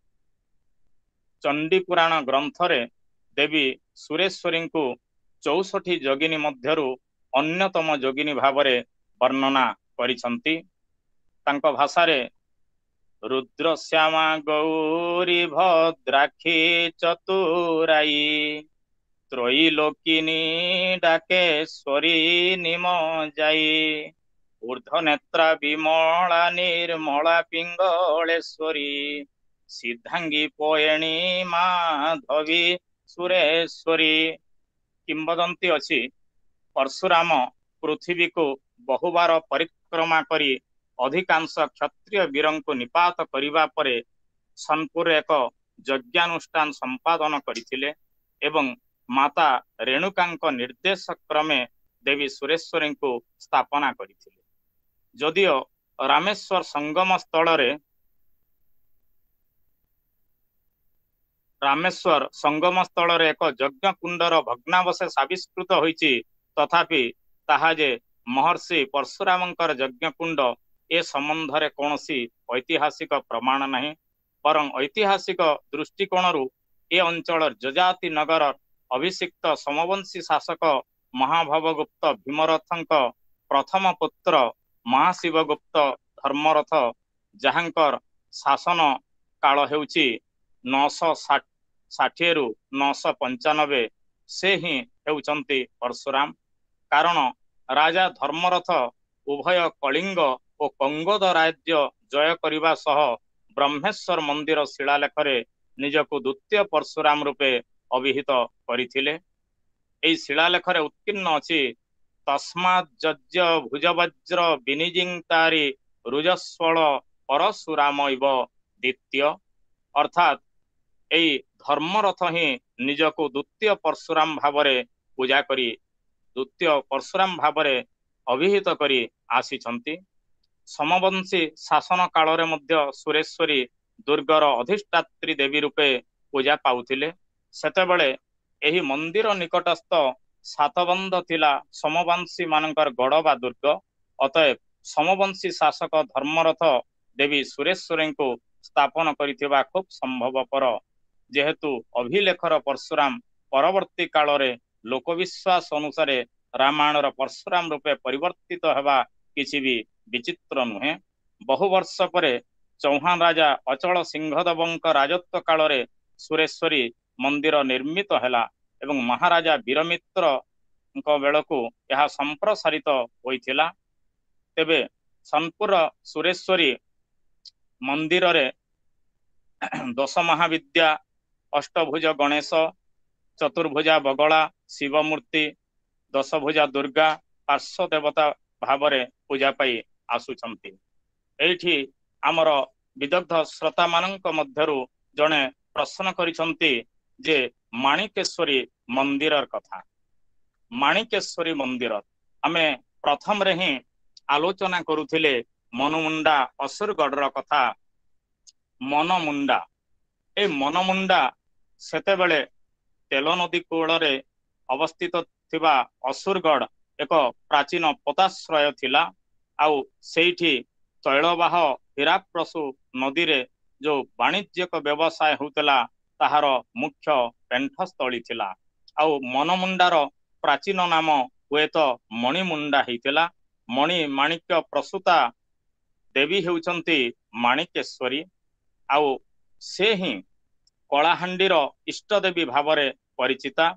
ଚଣ୍ଡୀ ପୁରାଣ ଗ୍ରନ୍ଥରେ ଦେବୀ ସୁରେଶ୍ୱରୀଙ୍କୁ ଚଉଷଠି ଯୋଗିନୀ ମଧ୍ୟରୁ ଅନ୍ୟତମ ଯୋଗିନୀ ଭାବରେ ବର୍ଣ୍ଣନା କରିଛନ୍ତି। ତାଙ୍କ ଭାଷାରେ ରୁଦ୍ରଶ୍ୟାମା ଗୌରୀ ଭଦ୍ରାକ୍ଷୀ ଚତୁରାଇ ତ୍ରୟୀଲୋକିନୀ ଡାକେଶ୍ୱରୀ ନିମ ଯାଇ ଊର୍ଦ୍ଧ୍ୱନେତ୍ରା ବିମଳା ନିର୍ମଳା ପିଙ୍ଗଳେଶ୍ୱରୀ ସିଦ୍ଧାଙ୍ଗୀ ପୟଣୀ ମାଧବୀ ସୁରେଶ୍ୱରୀ। କିମ୍ବଦନ୍ତୀ ଅଛି ପରଶୁରାମ ପୃଥିବୀକୁ ବହୁବାର ପରିକ୍ରମା କରି ଅଧିକାଂଶ କ୍ଷତ୍ରିୟ ବୀରଙ୍କୁ ନିପାତ କରିବା ପରେ ସୋନପୁରରେ ଏକ ଯଜ୍ଞାନୁଷ୍ଠାନ ସମ୍ପାଦନ କରିଥିଲେ ଏବଂ ମାତା ରେଣୁକାଙ୍କ ନିର୍ଦ୍ଦେଶ କ୍ରମେ ଦେବୀ ସୁରେଶ୍ୱରୀଙ୍କୁ ସ୍ଥାପନା କରିଥିଲେ। ଯଦିଓ ରାମେଶ୍ୱର ସଙ୍ଗମ ସ୍ଥଳରେ ରାମେଶ୍ୱର ସଙ୍ଗମ ସ୍ଥଳରେ ଏକ ଯଜ୍ଞ କୁଣ୍ଡର ଭଗ୍ନାବଶେଷ ଆବିଷ୍କୃତ ହୋଇଛି, ତଥାପି ତାହା ଯେ ମହର୍ଷି ପରଶୁରାମଙ୍କର ଯଜ୍ଞକୁଣ୍ଡ ଏ ସମ୍ବନ୍ଧରେ କୌଣସି ଐତିହାସିକ ପ୍ରମାଣ ନାହିଁ। ବରଂ ଐତିହାସିକ ଦୃଷ୍ଟିକୋଣରୁ ଏ ଅଞ୍ଚଳର ଯଜାତି ନଗର ଅଭିଷିକ୍ତ ସମବଂଶୀ ଶାସକ ମହାଭବଗୁପ୍ତ ଭୀମରଥଙ୍କ ପ୍ରଥମ ପୁତ୍ର ମହାଶିବଗୁପ୍ତ ଧର୍ମରଥ, ଯାହାଙ୍କର ଶାସନ କାଳ ହେଉଛି ନଅଶହ ଷାଠିଏରୁ ନଅଶହ ପଞ୍ଚାନବେ, ସେ ହିଁ ହେଉଛନ୍ତି ପରଶୁରାମ। କାରଣ ରାଜା ଧର୍ମରଥ ଉଭୟ କଳିଙ୍ଗ ଓ କଙ୍ଗୋଦ ରାଜ୍ୟ ଜୟ କରିବା ସହ ବ୍ରହ୍ମେଶ୍ୱର ମନ୍ଦିର ଶିଳାଲେଖରେ ନିଜକୁ ଦ୍ୱିତୀୟ ପରଶୁରାମ ରୂପେ ଅଭିହିତ କରିଥିଲେ। ଏହି ଶିଳାଲେଖରେ ଉତ୍କୀର୍ଣ୍ଣ ଅଛି ତସ୍ମାତ୍ ଯଜ୍ୟ ଭୁଜବଜ୍ର ବିନିଜିଙ୍କ୍ତାରି ରୁଜସ୍ୱଳ ପରଶୁରାମ ଇବ ଦ୍ୱିତୀୟ, ଅର୍ଥାତ୍ ଏହି ଧର୍ମରଥ ହିଁ ନିଜକୁ ଦ୍ୱିତୀୟ ପରଶୁରାମ ଭାବରେ ପୂଜା କରି ଦ୍ୱିତୀୟ ପରଶୁରାମ ଭାବରେ ଅଭିହିତ କରି ଆସିଛନ୍ତି। ସମବଂଶୀ ଶାସନ କାଳରେ ମଧ୍ୟ ସୁରେଶ୍ୱରୀ ଦୁର୍ଗର ଅଧିଷ୍ଠାତ୍ରୀ ଦେବୀ ରୂପେ ପୂଜା ପାଉଥିଲେ। ସେତେବେଳେ ଏହି ମନ୍ଦିର ନିକଟସ୍ଥ ସାତବନ୍ଧ ଥିଲା ସମବଂଶୀ ମାନଙ୍କର ଗଡ଼ ବା ଦୁର୍ଗ। ଅତଏବ ସମବଂଶୀ ଶାସକ ଧର୍ମରଥ ଦେବୀ ସୁରେଶ୍ୱରୀଙ୍କୁ ସ୍ଥାପନ କରିଥିବା ଖୁବ୍ ସମ୍ଭବପର। ଯେହେତୁ ଅଭିଲେଖର ପରଶୁରାମ ପରବର୍ତ୍ତୀ କାଳରେ ଲୋକବିଶ୍ୱାସ ଅନୁସାରେ ରାମାୟଣର ପରଶୁରାମ ରୂପେ ପରିବର୍ତ୍ତିତ ହେବା କିଛି ବି ବିଚିତ୍ର ନୁହେଁ। ବହୁ ବର୍ଷ ପରେ ଚୌହାନ ରାଜା ଅଚଳ ସିଂହଦେବଙ୍କ ରାଜତ୍ୱ କାଳରେ ସୁରେଶ୍ୱରୀ ମନ୍ଦିର ନିର୍ମିତ ହେଲା ଏବଂ ମହାରାଜା ବୀରମିତ୍ରଙ୍କ ବେଳକୁ ଏହା ସମ୍ପ୍ରସାରିତ ହୋଇଥିଲା। ତେବେ ସୋନପୁର ସୁରେଶ୍ୱରୀ ମନ୍ଦିରରେ ଦଶ ମହାବିଦ୍ୟା, ଅଷ୍ଟଭୁଜ ଗଣେଶ, ଚତୁର୍ଭୁଜା ବଗଳା ଶିବ ମୂର୍ତ୍ତି, ଦଶଭୁଜା ଦୁର୍ଗା ପାର୍ଶ୍ୱ ଦେବତା ଭାବରେ ପୂଜା ପାଇ ଆସୁଛନ୍ତି। ଏଇଠି ଆମର ବିଦଗ୍ଧ ଶ୍ରୋତାମାନଙ୍କ ମଧ୍ୟରୁ ଜଣେ ପ୍ରଶ୍ନ କରିଛନ୍ତି ଯେ ମାଣିକେଶ୍ୱରୀ ମନ୍ଦିରର କଥା। ମାଣିକେଶ୍ୱରୀ ମନ୍ଦିର ଆମେ ପ୍ରଥମରେ ହିଁ ଆଲୋଚନା କରୁଥିଲେ ମନମୁଣ୍ଡା ଅସୁରଗଡ଼ର କଥା। ମନମୁଣ୍ଡା, ଏ ମନମୁଣ୍ଡା ସେତେବେଳେ तेल नदी कूଳରେ ଅବସ୍ଥିତ ଥିବା ଅସୁରଗଡ଼ ଏକ ପ୍ରାଚୀନ ପୋତାଶ୍ରୟ ଥିଲା। ଆଉ ସେଇଠି ତୈଳବାହ ହୀରାପ୍ରସୁ ନଦୀରେ ଯୋଉ ବାଣିଜ୍ୟିକ ବ୍ୟବସାୟ ହେଉଥିଲା ତାହାର ମୁଖ୍ୟ ପେଣ୍ଠସ୍ଥଳୀ ଥିଲା। ଆଉ ମନମୁଣ୍ଡାର ପ୍ରାଚୀନ ନାମ ହୁଏତ ମଣିମୁଣ୍ଡା ହେଇଥିଲା। ମଣି ମାଣିକ୍ୟ ପ୍ରସୂତା ଦେବୀ ହେଉଛନ୍ତି ମାଣିକେଶ୍ୱରୀ। ଆଉ ସେ ହିଁ କଳାହାଣ୍ଡିର ଇଷ୍ଟ ଦେବୀ ଭାବରେ ପରିଚିତା।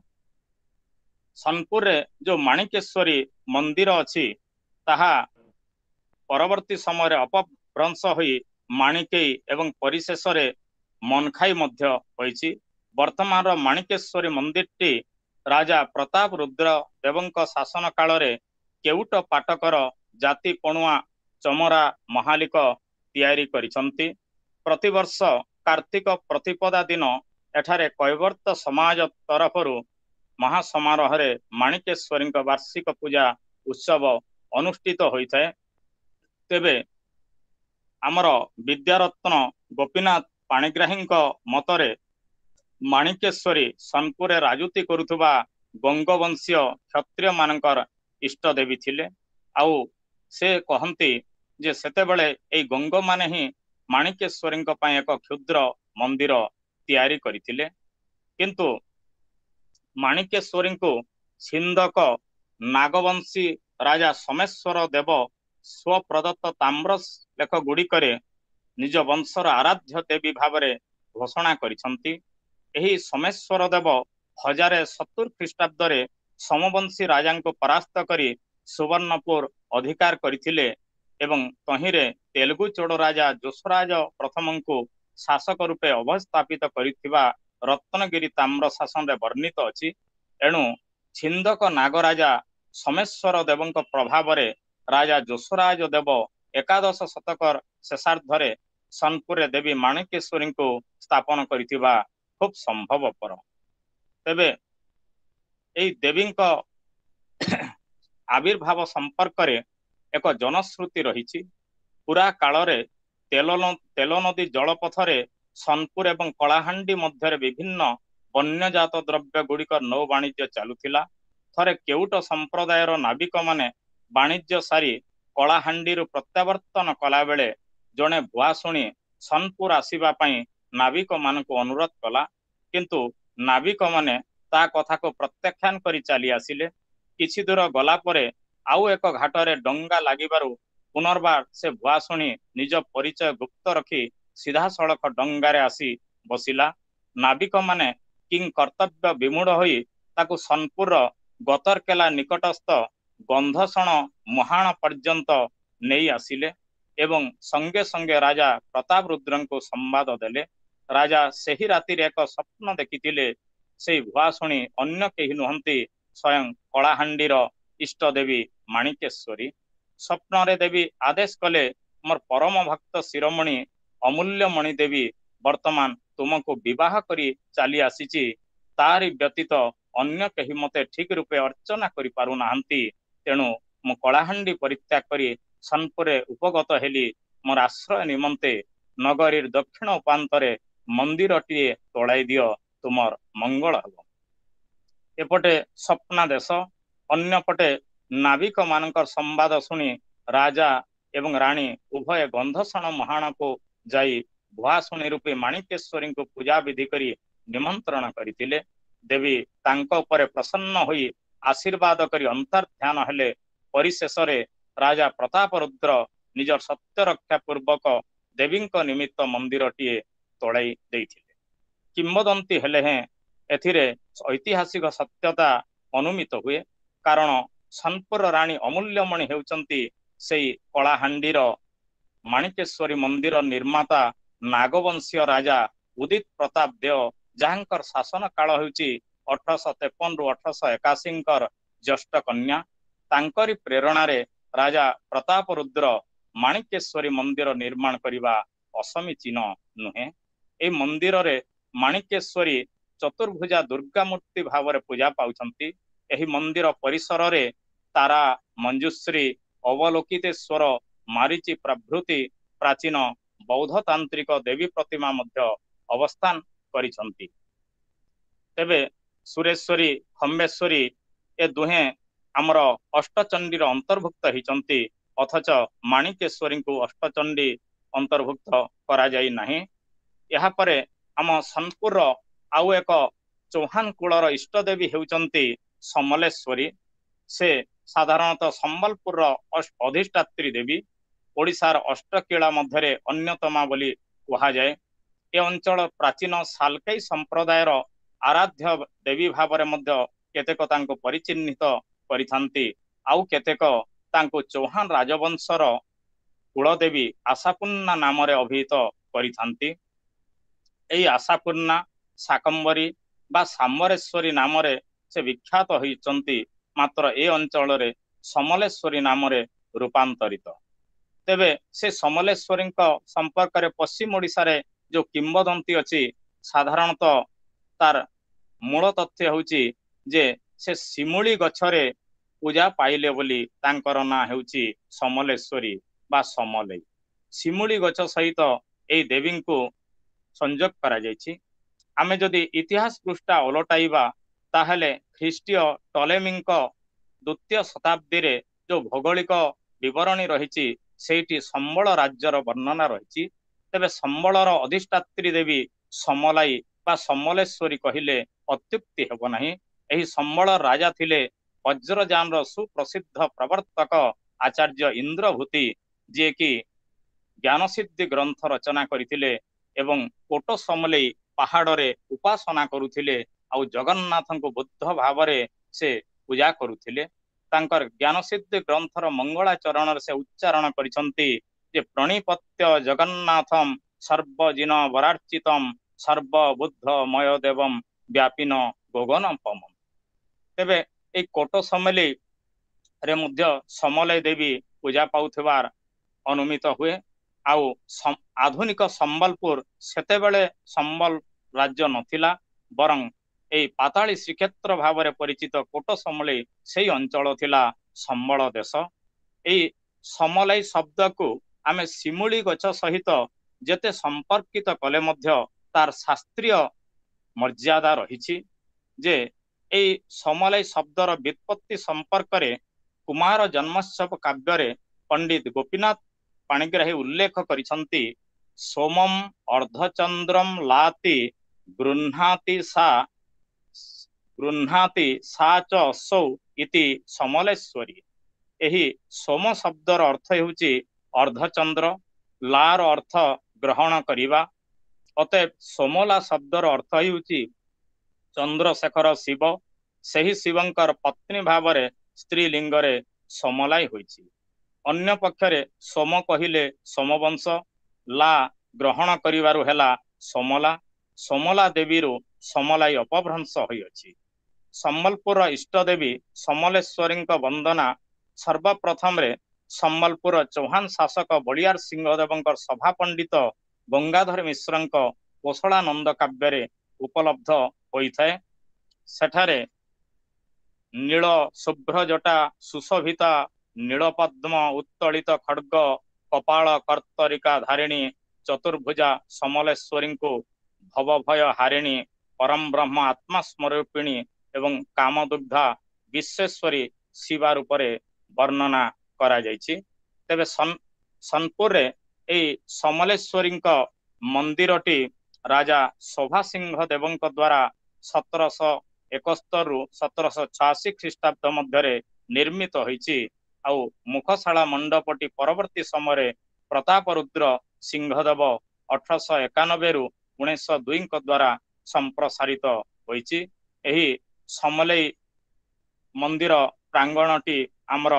ସୋନପୁରରେ ଯୋଉ ମାଣିକେଶ୍ୱରୀ ମନ୍ଦିର ଅଛି ତାହା ପରବର୍ତ୍ତୀ ସମୟରେ ଅପଭ୍ରଂଶ ହୋଇ ମାଣିକେଇ ଏବଂ ପରିଶେଷରେ ମନଖାଇ ମଧ୍ୟ ହୋଇଛି। ବର୍ତ୍ତମାନର ମାଣିକେଶ୍ୱରୀ ମନ୍ଦିରଟି ରାଜା ପ୍ରତାପ ରୁଦ୍ର ଦେବଙ୍କ ଶାସନ କାଳରେ କେଉଟ ପାଟକର ଜାତି ପଣୁଆ ଚମରା ମହାଲିକ ତିଆରି କରିଛନ୍ତି। ପ୍ରତିବର୍ଷ କାର୍ତ୍ତିକ ପ୍ରତିପଦା ଦିନ ଏଠାରେ କୈବର୍ତ୍ତ ସମାଜ ତରଫରୁ ମହାସମାରୋହରେ ମାଣିକେଶ୍ୱରୀଙ୍କ ବାର୍ଷିକ ପୂଜା ଉତ୍ସବ ଅନୁଷ୍ଠିତ ହୋଇଥାଏ। ତେବେ ଆମର ବିଦ୍ୟାରତ୍ନ ଗୋପୀନାଥ ପାଣିଗ୍ରାହୀଙ୍କ ମତରେ ମାଣିକେଶ୍ୱରୀ ସୋନପୁରରେ ରାଜୁତି କରୁଥିବା ଗଙ୍ଗବଂଶୀୟ କ୍ଷତ୍ରିୟ ମାନଙ୍କର ଇଷ୍ଟ ଦେବୀ ଥିଲେ। ଆଉ ସେ କହନ୍ତି ଯେ ସେତେବେଳେ ଏଇ ଗଙ୍ଗମାନେ ହିଁ ମାଣିକେଶ୍ୱରୀଙ୍କ ପାଇଁ ଏକ କ୍ଷୁଦ୍ର ମନ୍ଦିର ତିଆରି କରିଥିଲେ। କିନ୍ତୁ ମାଣିକେଶ୍ୱରୀଙ୍କୁ ଛିନ୍ଦକ ନାଗବଂଶୀ ରାଜା ସୋମେଶ୍ୱର ଦେବ ସ୍ୱପ୍ରଦତ୍ତ ତାମ୍ର ଲେଖ ଗୁଡ଼ିକରେ ନିଜ ବଂଶର ଆରାଧ୍ୟ ଦେବୀ ଭାବରେ ଘୋଷଣା କରିଛନ୍ତି। ଏହି ସୋମେଶ୍ୱର ଦେବ ହଜାରେ ସତୁରି ଖ୍ରୀଷ୍ଟାବ୍ଦରେ ସମବଂଶୀ ରାଜାଙ୍କୁ ପରାସ୍ତ କରି ସୁବର୍ଣ୍ଣପୁର ଅଧିକାର କରିଥିଲେ ଏବଂ ତହିଁରେ ତେଲୁଗୁ ଚୋଡ଼ ରାଜା ଯଶୋରାଜ ପ୍ରଥମଙ୍କୁ ଶାସକ ରୂପେ ଅବସ୍ଥାପିତ କରିଥିବା ରତ୍ନଗିରି ତାମ୍ର ଶାସନରେ ବର୍ଣ୍ଣିତ ଅଛି। ଏଣୁ ଛିନ୍ଦକ ନାଗରାଜା ସୋମେଶ୍ୱର ଦେବଙ୍କ ପ୍ରଭାବରେ ରାଜା ଯଶୋରାଜ ଦେବ ଏକାଦଶ ଶତକର ଶେଷାର୍ଦ୍ଧରେ ସୋନପୁରରେ ଦେବୀ ମାଣିକେଶ୍ୱରୀଙ୍କୁ ସ୍ଥାପନ କରିଥିବା ଖୁବ୍ ସମ୍ଭବପର। ତେବେ ଏହି ଦେବୀଙ୍କ ଆବିର୍ଭାବ ସମ୍ପର୍କରେ ଏକ ଜନଶ୍ରୁତି ରହିଛି। ପୁରା କାଳରେ ତେଲ ତେଲ ନଦୀ ଜଳପଥରେ ସୋନପୁର ଏବଂ କଳାହାଣ୍ଡି ମଧ୍ୟରେ ବିଭିନ୍ନ ବନ୍ୟଜାତ ଦ୍ରବ୍ୟ ଗୁଡ଼ିକ ନୌ ବାଣିଜ୍ୟ ଚାଲୁଥିଲା। ଥରେ କେଉଟ ସମ୍ପ୍ରଦାୟର ନାବିକମାନେ ବାଣିଜ୍ୟ ସାରି କଳାହାଣ୍ଡିରୁ ପ୍ରତ୍ୟାବର୍ତ୍ତନ କଲାବେଳେ ଜଣେ ଭୁଆଶୁଣୀ ସୋନପୁର ଆସିବା ପାଇଁ ନାବିକମାନଙ୍କୁ ଅନୁରୋଧ କଲା। କିନ୍ତୁ ନାବିକମାନେ ତା କଥାକୁ ପ୍ରତ୍ୟାଖ୍ୟାନ କରି ଚାଲି ଆସିଲେ। କିଛି ଦୂର ଗଲା ପରେ ଆଉ ଏକ ଘାଟରେ ଡଙ୍ଗା ଲାଗିବାରୁ ପୁନର୍ବାର ସେ ଭୁଆଶୁଣୀ ନିଜ ପରିଚୟ ଗୁପ୍ତ ରଖି ସିଧାସଳଖ ଡଙ୍ଗାରେ ଆସି ବସିଲା। ନାବିକମାନେ କିଂ କର୍ତ୍ତବ୍ୟ ବିମୂଢ଼ ହୋଇ ତାକୁ ସୋନପୁରର ଗତରକେଲା ନିକଟସ୍ଥ ଗନ୍ଧସଣ ମୁହାଣ ପର୍ଯ୍ୟନ୍ତ ନେଇ ଆସିଲେ ଏବଂ ସଙ୍ଗେ ସଙ୍ଗେ ରାଜା ପ୍ରତାପ ରୁଦ୍ରଙ୍କୁ ସମ୍ବାଦ ଦେଲେ। ରାଜା ସେହି ରାତିରେ ଏକ ସ୍ୱପ୍ନ ଦେଖିଥିଲେ। ସେହି ଭୁଆଶୁଣୀ ଅନ୍ୟ କେହି ନୁହନ୍ତି, ସ୍ୱୟଂ କଳାହାଣ୍ଡିର ଇଷ୍ଟ ଦେବୀ ମାଣିକେଶ୍ୱରୀ। ସ୍ୱପ୍ନରେ ଦେବୀ ଆଦେଶ କଲେ, ମୋର ପରମ ଭକ୍ତ ଶିରୋମଣି ଅମୂଲ୍ୟମଣି ଦେବୀ ବର୍ତ୍ତମାନ ତୁମକୁ ବିବାହ କରି ଚାଲି ଆସିଛି। ତାରି ବ୍ୟତୀତ ଅନ୍ୟ କେହି ମୋତେ ଠିକ ରୂପେ ଅର୍ଚ୍ଚନା କରିପାରୁନାହାନ୍ତି। ତେଣୁ ମୁଁ କଳାହାଣ୍ଡି ପରିତ୍ୟାଗ କରି ସୋନପୁରରେ ଉପଗତ ହେଲି। ମୋର ଆଶ୍ରୟ ନିମନ୍ତେ ନଗରୀର ଦକ୍ଷିଣ ଉପାନ୍ତରେ ମନ୍ଦିରଟିଏ ତୋଳାଇ ଦିଅ, ତୁମର ମଙ୍ଗଳ ହେବ। ଏପଟେ ସ୍ୱପ୍ନାଦେଶ, ଅନ୍ୟପଟେ ନାବିକ ମାନଙ୍କର ସମ୍ବାଦ ଶୁଣି ରାଜା ଏବଂ ରାଣୀ ଉଭୟ ଗନ୍ଧସଣ ମହାଣକୁ ଯାଇ ଭୁଆଶୁଣୀ ରୂପୀ ମାଣିକେଶ୍ୱରୀଙ୍କୁ ପୂଜା ବିଧି କରି ନିମନ୍ତ୍ରଣ କରିଥିଲେ। ଦେବୀ ତାଙ୍କ ଉପରେ ପ୍ରସନ୍ନ ହୋଇ ଆଶୀର୍ବାଦ କରି ଅନ୍ତର୍ଧ୍ୟାନ ହେଲେ। ପରିଶେଷରେ ରାଜା ପ୍ରତାପ ରୁଦ୍ର ନିଜ ସତ୍ୟ ରକ୍ଷା ପୂର୍ବକ ଦେବୀଙ୍କ ନିମିତ୍ତ ମନ୍ଦିରଟିଏ ତୋଳାଇ ଦେଇଥିଲେ। କିମ୍ବଦନ୍ତୀ ହେଲେ ହେଁ ଏଥିରେ ଐତିହାସିକ ସତ୍ୟତା ଅନୁମିତ ହୁଏ। କାରଣ ସୋନପୁର ରାଣୀ ଅମୂଲ୍ୟମଣି ହେଉଛନ୍ତି ସେଇ କଳାହାଣ୍ଡିର ମାଣିକେଶ୍ୱରୀ ମନ୍ଦିର ନିର୍ମାତା ନାଗବଂଶୀୟ ରାଜା ଉଦିତ ପ୍ରତାପ ଦେଓ, ଯାହାଙ୍କର ଶାସନ କାଳ ହେଉଛି ଅଠରଶହ ତେପନ ରୁ ଅଠରଶହ ଏକାଅଶୀଙ୍କର ଜ୍ୟେଷ୍ଠ କନ୍ୟା। ତାଙ୍କରି ପ୍ରେରଣାରେ ରାଜା ପ୍ରତାପ ରୁଦ୍ର ମାଣିକେଶ୍ୱରୀ ମନ୍ଦିର ନିର୍ମାଣ କରିବା ଅସମୀଚୀନ ନୁହେଁ। ଏହି ମନ୍ଦିରରେ ମାଣିକେଶ୍ୱରୀ ଚତୁର୍ଭୁଜା ଦୁର୍ଗା ମୂର୍ତ୍ତି ଭାବରେ ପୂଜା ପାଉଛନ୍ତି। ଏହି ମନ୍ଦିର ପରିସରରେ ତାରା, ମଞ୍ଜୁଶ୍ରୀ, ଅବଲୋକିତେଶ୍ୱର, ମାରିଚି ପ୍ରଭୃତି ପ୍ରାଚୀନ ବୌଦ୍ଧ ତାନ୍ତ୍ରିକ ଦେବୀ ପ୍ରତିମା ମଧ୍ୟ ଅବସ୍ଥାନ କରିଛନ୍ତି। ତେବେ सुरेश्वरी खम्बेश्वरी ए दुहे आमर अष्टचंडी अंतर्भुक्त होती अथच माणिकेश्वरी को अष्टचंडी अंतर्भुक्त करा जाई नहीं। यहाँ पर आम सोनपुर आउ एक चौहान कुलर इष्टदेवी होउचंती समलेश्वरी। से साधारणतः संबलपुर अधिष्ठात्री देवी ओडिशार अष्टकीला मध्य अन्यतमा बोली कहा जाए। ए अंचल प्राचीन सालकाई संप्रदायर आराध्य देवी भाव केतेक तांको परिचिह्नित करिथांती आउ केतेक तांको चौहान राजवंशर कुलदेवी आशापूर्णा नाम अभिहित करिथांती। एई आशापूर्णा शाकंबरी बा सामरेश्वरी नाम से विख्यात होइचंती, मात्र ए अंचल रे समलेश्वरी नाम रूपांतरित। तेबे से समलेश्वरी संपर्क रे पश्चिम ओडिशा रे जो किंबदंती अच्छी साधारणतः तार मूल तथ्य होउची जे से शिमुली गछरे पूजा पाइले बोली तांकर ना हेउची समलेश्वरी बा समलेई। शिमुली गछ सहित एई देवी को संयोग करा जायछि। आमे जदि इतिहास पृष्ठा ओलटाइबा ताहले ख्रीष्टीय टलेमींक द्वितीय शताब्दी रे जो भौगोलिक विवरणी रही सेठी संबल राज्यर वर्णना रही। तेबे संबलर अधिष्ठात्री देवी समलाई बा समलेश्वरी कहिले अत्युक्ति हेब नाही। एही संबल राजा थिले वज्रजान रो सुप्रसिद्ध प्रवर्तक आचार्य इंद्रभूति, जे कि ज्ञानसिद्धि ग्रंथ रचना करथिले एवं कोट समलेई पहाड़ रे उपासना करुथिले आउ जगन्नाथ को बुद्ध भाव से पूजा करुथिले। तांकर ज्ञानसिद्धि ग्रंथर मंगलाचरण से उच्चारण करिसंती जे प्रणिपत्य जगन्नाथम सर्वजिन वरार्चितम सर्वबुद्ध मय देवम व्यापिन गगनपम। तेबे ए कोट समलेई रे मध्य समलेई देवी पूजा पाउथिबार अनुमित हुए। आउ आधुनिक संबलपुर सेतेबेले संबल राज्य नथिला, बरं ए पाताली श्रीक्षेत्र भाव में परिचित कोट समलेई से अंचल थिला संबल देश। ए समलेई शब्द को आमे शिमुली गछ सहित जेते संपर्कित कले मध्य तार शास्त्रीय मर्यादा रही। जे ए समलेई शब्दर व्युत्पत्ति संपर्क रे कुमार जन्मोत्सव काव्य रे पंडित गोपीनाथ पाणिग्राही उल्लेख करिसंती सोमम अर्धचंद्रम लाति गृह्णाति सा गृह्णाति सा च असौ इति समलेश्वरी। एही सोम शब्दर अर्थ हेउची अर्धचंद्र, लार अर्थ ग्रहण करिबा। अतएव सोमला शब्दर अर्थ हेउची चंद्रशेखर शिव। सही शिवंकर पत्नी भाव रे स्त्रीलिंग रे समलाई होइछि। अन्य पक्षरे सोम कहिले सोमवंश, ला ग्रहण करिवारु हेला समला। समला देवीरु समलाई अपभ्रंश होइछि। संबलपुर इष्टदेवी समलेश्वरी वंदना सर्वप्रथम रे संबलपुर चौहान शासक बलियार सिंहदेव सभा पंडित गंगाधर मिश्र कोसलानंद काव्य रे उपलब्ध होइथाय। सेठारे नील शुभ्र जटा सुशोभिता नीलपद्म उत्तोलित खड्ग कपाल कर्तरिका धारिणी चतुर्भुजा समलेश्वरी को भवभय हारिणी परम ब्रह्म आत्मास्मरूपिणी एवं कामदुग्धा विश्वेश्वरी शिवा रूपरे वर्णना करा जायछि। तेबे सन सोनपुर रे एई समलेश्वरी मंदिरटी राजा शोभा सिंह देवंक द्वारा सतरश एकहत्तर रु सतरश छयासी ख्रीष्टाब्द मध्य निर्मित होइछि। आउ मुखशाला मंडपटी परवर्ती समय प्रतापरुद्र सिंहदेव अठरश एकानबे रु उन्नीस दुई द्वारा संप्रसारित होइछि। एही समलेई मंदिर प्रांगणटी आमर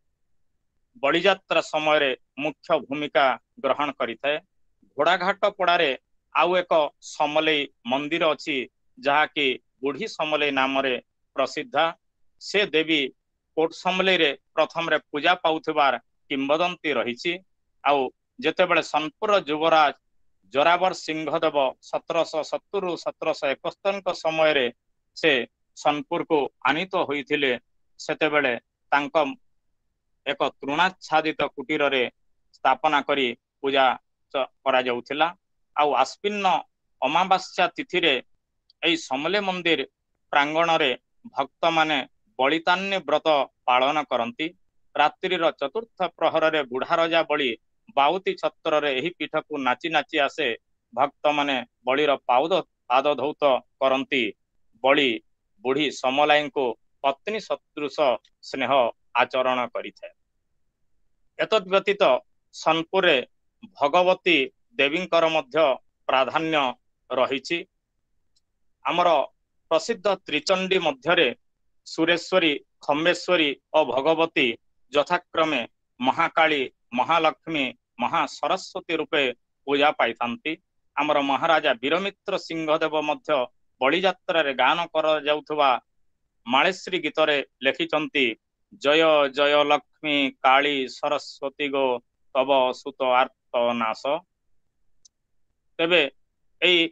बलियात्रा समय मुख्य भूमिका ग्रहण करिथाय। घोड़ाघाट पड़ारे आउ एक समलेई मंदिर अछि जहाँकि बुढ़ी समलेई नाम रे प्रसिद्ध। से देवी कोट समलेई रे प्रथम रे पूजा पाउथिबार किंबदंती रही। आउ जेतेबेले सोनपुर युवराज जोरावर सिंहदेव सतरश सत्तर रु सतरश एकहत्तर समय रे से सोनपुर को आनीत होइथिले सेतेबेले तांको एक तृणाच्छादित कुटीर रे स्थापना करी पूजा करा जाउथिला। आउ आस्पिन्न अमावास्या तिथि रे एई समले मंदिर ପ୍ରାଙ୍ଗଣରେ ଭକ୍ତମାନେ ବଳିତାନ୍ୟ ବ୍ରତ ପାଳନ କରନ୍ତି। ରାତ୍ରିର ଚତୁର୍ଥ ପ୍ରହରରେ ବୁଢା ରଜା ବଳି ବାଉତି ଛତ୍ରରେ ଏହି ପୀଠକୁ ନାଚି ନାଚି ଆସେ। ଭକ୍ତମାନେ ବଳିର ପାଉଦ ପାଦ ଧୌତ କରନ୍ତି। ବଳି ବୁଢୀ ସମଲାଇଙ୍କୁ ପତ୍ନୀ ସଦୃଶ ସ୍ନେହ ଆଚରଣ କରିଥାଏ। ଏତଦ୍ ବ୍ୟତୀତ ସୋନପୁରରେ ଭଗବତୀ ଦେବୀଙ୍କର ମଧ୍ୟ ପ୍ରାଧାନ୍ୟ ରହିଛି। ଆମର ପ୍ରସିଦ୍ଧ ତ୍ରିଚଣ୍ଡୀ ମଧ୍ୟରେ ସୁରେଶ୍ୱରୀ, ଖମ୍ବେଶ୍ୱରୀ ଓ ଭଗବତୀ ଯଥାକ୍ରମେ ମହାକାଳୀ, ମହାଲକ୍ଷ୍ମୀ, ମହା ସରସ୍ୱତୀ ରୂପେ ପୂଜା ପାଇଥାନ୍ତି। ଆମର ମହାରାଜା ବୀରମିତ୍ର ସିଂହଦେବ ମଧ୍ୟ ବଳିଯାତ୍ରାରେ ଗାନ କରାଯାଉଥିବା ମାଳେଶ୍ରୀ ଗୀତରେ ଲେଖିଛନ୍ତି, ଜୟ ଜୟ ଲକ୍ଷ୍ମୀ କାଳୀ ସରସ୍ୱତୀ ଗୋ ତବ ସୁତ ଆର୍ତ ନାଶ। ତେବେ ଏଇ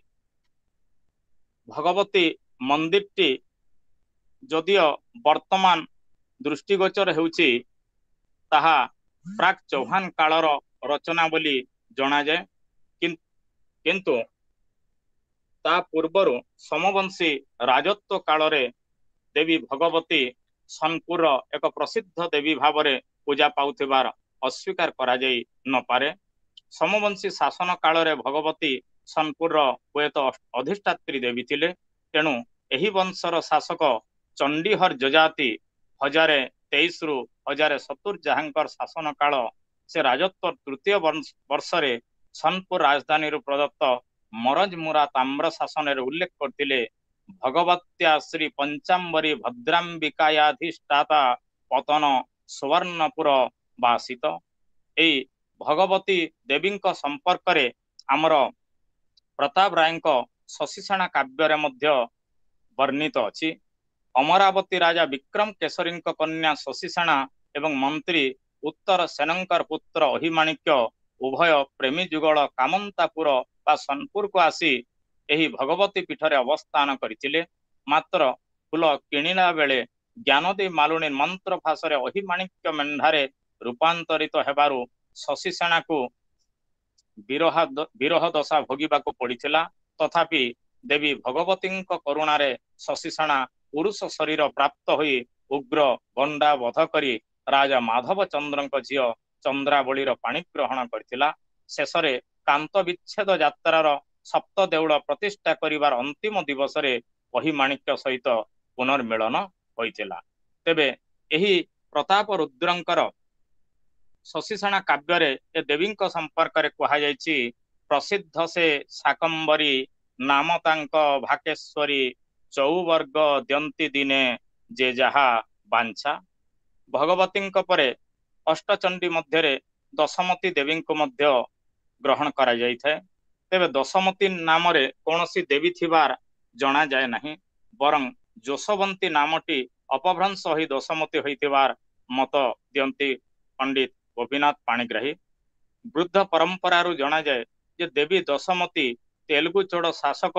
ଭଗବତୀ ମନ୍ଦିରଟି ଯଦିଓ ବର୍ତ୍ତମାନ ଦୃଷ୍ଟିଗୋଚର ହେଉଛି, ତାହା ପ୍ରାକ୍ ଚୌହାନ କାଳର ରଚନା ବୋଲି ଜଣାଯାଏ। କିନ୍ତୁ ତା ପୂର୍ବରୁ ସମବଂଶୀ ରାଜତ୍ୱ କାଳରେ ଦେବୀ ଭଗବତୀ ସୋନପୁରର ଏକ ପ୍ରସିଦ୍ଧ ଦେବୀ ଭାବରେ ପୂଜା ପାଉଥିବାର ଅସ୍ୱୀକାର କରାଯାଇ ନପାରେ। ସମବଂଶୀ ଶାସନ କାଳରେ ଭଗବତୀ ସୋନପୁରର ହୁଏତ ଅଧିଷ୍ଠାତ୍ରୀ ଦେବୀ ଥିଲେ। ତେଣୁ ଏହି ବଂଶର ଶାସକ ଚଣ୍ଡୀହର ଯଜାତି ହଜାରେ ତେଇଶରୁ ହଜାରେ ସତୁର ଯାହାଙ୍କର ଶାସନ କାଳ, ସେ ରାଜତ୍ୱ ତୃତୀୟ ବର୍ଷରେ ସୋନପୁର ରାଜଧାନୀରୁ ପ୍ରଦତ୍ତ ମରଜମୁରା ତାମ୍ର ଶାସନରେ ଉଲ୍ଲେଖ କରିଥିଲେ, ଭଗବତ୍ୟା ଶ୍ରୀ ପଞ୍ଚାମ୍ବରୀ ଭଦ୍ରାମ୍ବିକାୟାଧିଷ୍ଠାତା ପତନ ସୁବର୍ଣ୍ଣପୁର ବାସିତ। ଏହି ଭଗବତୀ ଦେବୀଙ୍କ ସମ୍ପର୍କରେ ଆମର ପ୍ରତାପ ରାୟଙ୍କ ଶଶିସାଣା କାବ୍ୟରେ ମଧ୍ୟ ବର୍ଣ୍ଣିତ ଅଛି। ଅମରାବତୀ ରାଜା ବିକ୍ରମ କେଶରୀଙ୍କ କନ୍ୟା ଶଶିସାଣା ଏବଂ ମନ୍ତ୍ରୀ ଉତ୍ତର ସେନଙ୍କର ପୁତ୍ର ଅହିମାଣିକ୍ୟ ଉଭୟ ପ୍ରେମୀ ଯୁଗଳ କାମନ୍ତାପୁର ବା ସୋନପୁରକୁ ଆସି ଏହି ଭଗବତୀ ପୀଠରେ ଅବସ୍ଥାନ କରିଥିଲେ। ମାତ୍ର ଫୁଲ କିଣିଲା ବେଳେ ଜ୍ଞାନଦେଇ ମାଲୁଣୀ ମନ୍ତ୍ର ଭାଷରେ ଅହିମାଣିକ୍ୟ ମେଣ୍ଢାରେ ରୂପାନ୍ତରିତ ହେବାରୁ ଶଶିସେଣାକୁ ବିରହ ବିରହ ଦଶା ଭୋଗିବାକୁ ପଡ଼ିଥିଲା। ତଥାପି ଦେବୀ ଭଗବତୀଙ୍କ କରୁଣାରେ ଶଶିସେଣା ପୁରୁଷ ଶରୀର ପ୍ରାପ୍ତ ହୋଇ ଉଗ୍ର ଗଣ୍ଡା ବଧ କରି ରାଜା ମାଧବ ଚନ୍ଦ୍ରଙ୍କ ଝିଅ ଚନ୍ଦ୍ରାବଳୀର ପାଣି ଗ୍ରହଣ କରିଥିଲା। ଶେଷରେ କାନ୍ତ ବିଚ୍ଛେଦ ଯାତ୍ରାର ସପ୍ତ ଦେଉଳ ପ୍ରତିଷ୍ଠା କରିବାର ଅନ୍ତିମ ଦିବସରେ ଅହିମାଣିକ୍ୟ ସହିତ ପୁନର୍ମିଳନ ହୋଇଥିଲା। ତେବେ ଏହି ପ୍ରତାପ ରୁଦ୍ରଙ୍କର ଶଶିସେଣା କାବ୍ୟରେ ଏ ଦେବୀଙ୍କ ସମ୍ପର୍କରେ କୁହାଯାଇଛି, ପ୍ରସିଦ୍ଧ ସେ ଶାକମ୍ବରୀ ନାମ ତାଙ୍କ ଭାକେଶ୍ୱରୀ, ଚଉବର୍ଗ ଦ୍ୟନ୍ତି ଦିନେ ଯେ ଯାହା ବାଞ୍ଛା। ଭଗବତୀଙ୍କ ପରେ ଅଷ୍ଟଚଣ୍ଡୀ ମଧ୍ୟରେ ଦଶମତୀ ଦେବୀଙ୍କୁ ମଧ୍ୟ ଗ୍ରହଣ କରାଯାଇଥାଏ। ତେବେ ଦଶମତୀ ନାମରେ କୌଣସି ଦେବୀ ଥିବାର ଜଣାଯାଏ ନାହିଁ, ବରଂ ଯଶୋବନ୍ତୀ ନାମଟି ଅପଭ୍ରଂଶ ହୋଇ ଦଶମତୀ ହୋଇଥିବାର ମତ ଦିଅନ୍ତି ପଣ୍ଡିତ ଗୋପୀନାଥ ପାଣିଗ୍ରାହୀ। ବୃଦ୍ଧ ପରମ୍ପରାରୁ ଜଣାଯାଏ ଯେ ଦେବୀ ଦଶମତୀ ତେଲୁଗୁ ଚୋଡ଼ ଶାସକ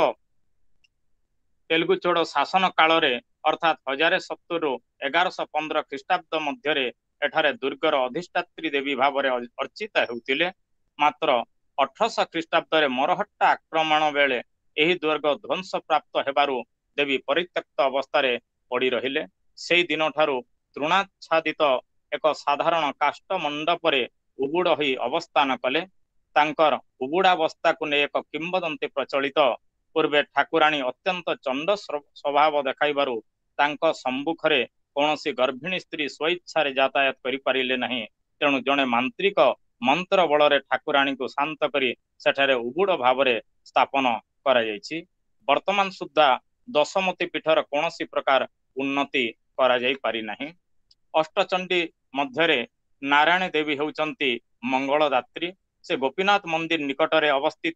ତେଲୁଗୁ ଚୋଡ଼ ଶାସନ କାଳରେ ଅର୍ଥାତ୍ ହଜାରେ ସତୁରରୁ ଏଗାରଶହ ପନ୍ଦର ଖ୍ରୀଷ୍ଟାବ୍ଦ ମଧ୍ୟରେ ଏଠାରେ ଦୁର୍ଗର ଅଧିଷ୍ଠାତ୍ରୀ ଦେବୀ ଭାବରେ ଅର୍ଚ୍ଚିତା ହେଉଥିଲେ। ମାତ୍ର ଅଠରଶହ ଖ୍ରୀଷ୍ଟାବ୍ଦରେ ମରହଟ୍ଟା ଆକ୍ରମଣ ବେଳେ ଏହି ଦୁର୍ଗ ଧ୍ୱଂସ ପ୍ରାପ୍ତ ହେବାରୁ ଦେବୀ ପରିତ୍ୟକ୍ତ ଅବସ୍ଥାରେ ପଡ଼ି ରହିଲେ। ସେହି ଦିନଠାରୁ ତୃଣାଚ୍ଛାଦିତ ଏକ ସାଧାରଣ କାଷ୍ଠ ମଣ୍ଡପରେ ଉବୁଡ଼ ହୋଇ ଅବସ୍ଥାନ କଲେ। ତାଙ୍କର ଉବୁଡ଼ାବସ୍ଥାକୁ ନେଇ ଏକ କିମ୍ବଦନ୍ତୀ ପ୍ରଚଳିତ। ପୂର୍ବେ ଠାକୁରାଣୀ ଅତ୍ୟନ୍ତ ଚଣ୍ଡ ସ୍ୱଭାବ ଦେଖାଇବାରୁ ତାଙ୍କ ସମ୍ମୁଖରେ କୌଣସି ଗର୍ଭିଣୀ ସ୍ତ୍ରୀ ସ୍ୱଇଚ୍ଛାରେ ଯାତାୟାତ କରିପାରିଲେ ନାହିଁ। ତେଣୁ ଜଣେ ମାନ୍ତ୍ରିକ ମନ୍ତ୍ର ବଳରେ ଠାକୁରାଣୀଙ୍କୁ ଶାନ୍ତ କରି ସେଠାରେ ଉବୁଡ଼ ଭାବରେ ସ୍ଥାପନ କରାଯାଇଛି। ବର୍ତ୍ତମାନ ସୁଦ୍ଧା ଦଶମତୀ ପୀଠର କୌଣସି ପ୍ରକାର ଉନ୍ନତି କରାଯାଇ ପାରିନାହିଁ। ଅଷ୍ଟଚଣ୍ଡୀ ମଧ୍ୟରେ ନାରାୟଣୀ ଦେବୀ ହେଉଛନ୍ତି ମଙ୍ଗଳଦାତ୍ରୀ। ସେ ଗୋପୀନାଥ ମନ୍ଦିର ନିକଟରେ ଅବସ୍ଥିତ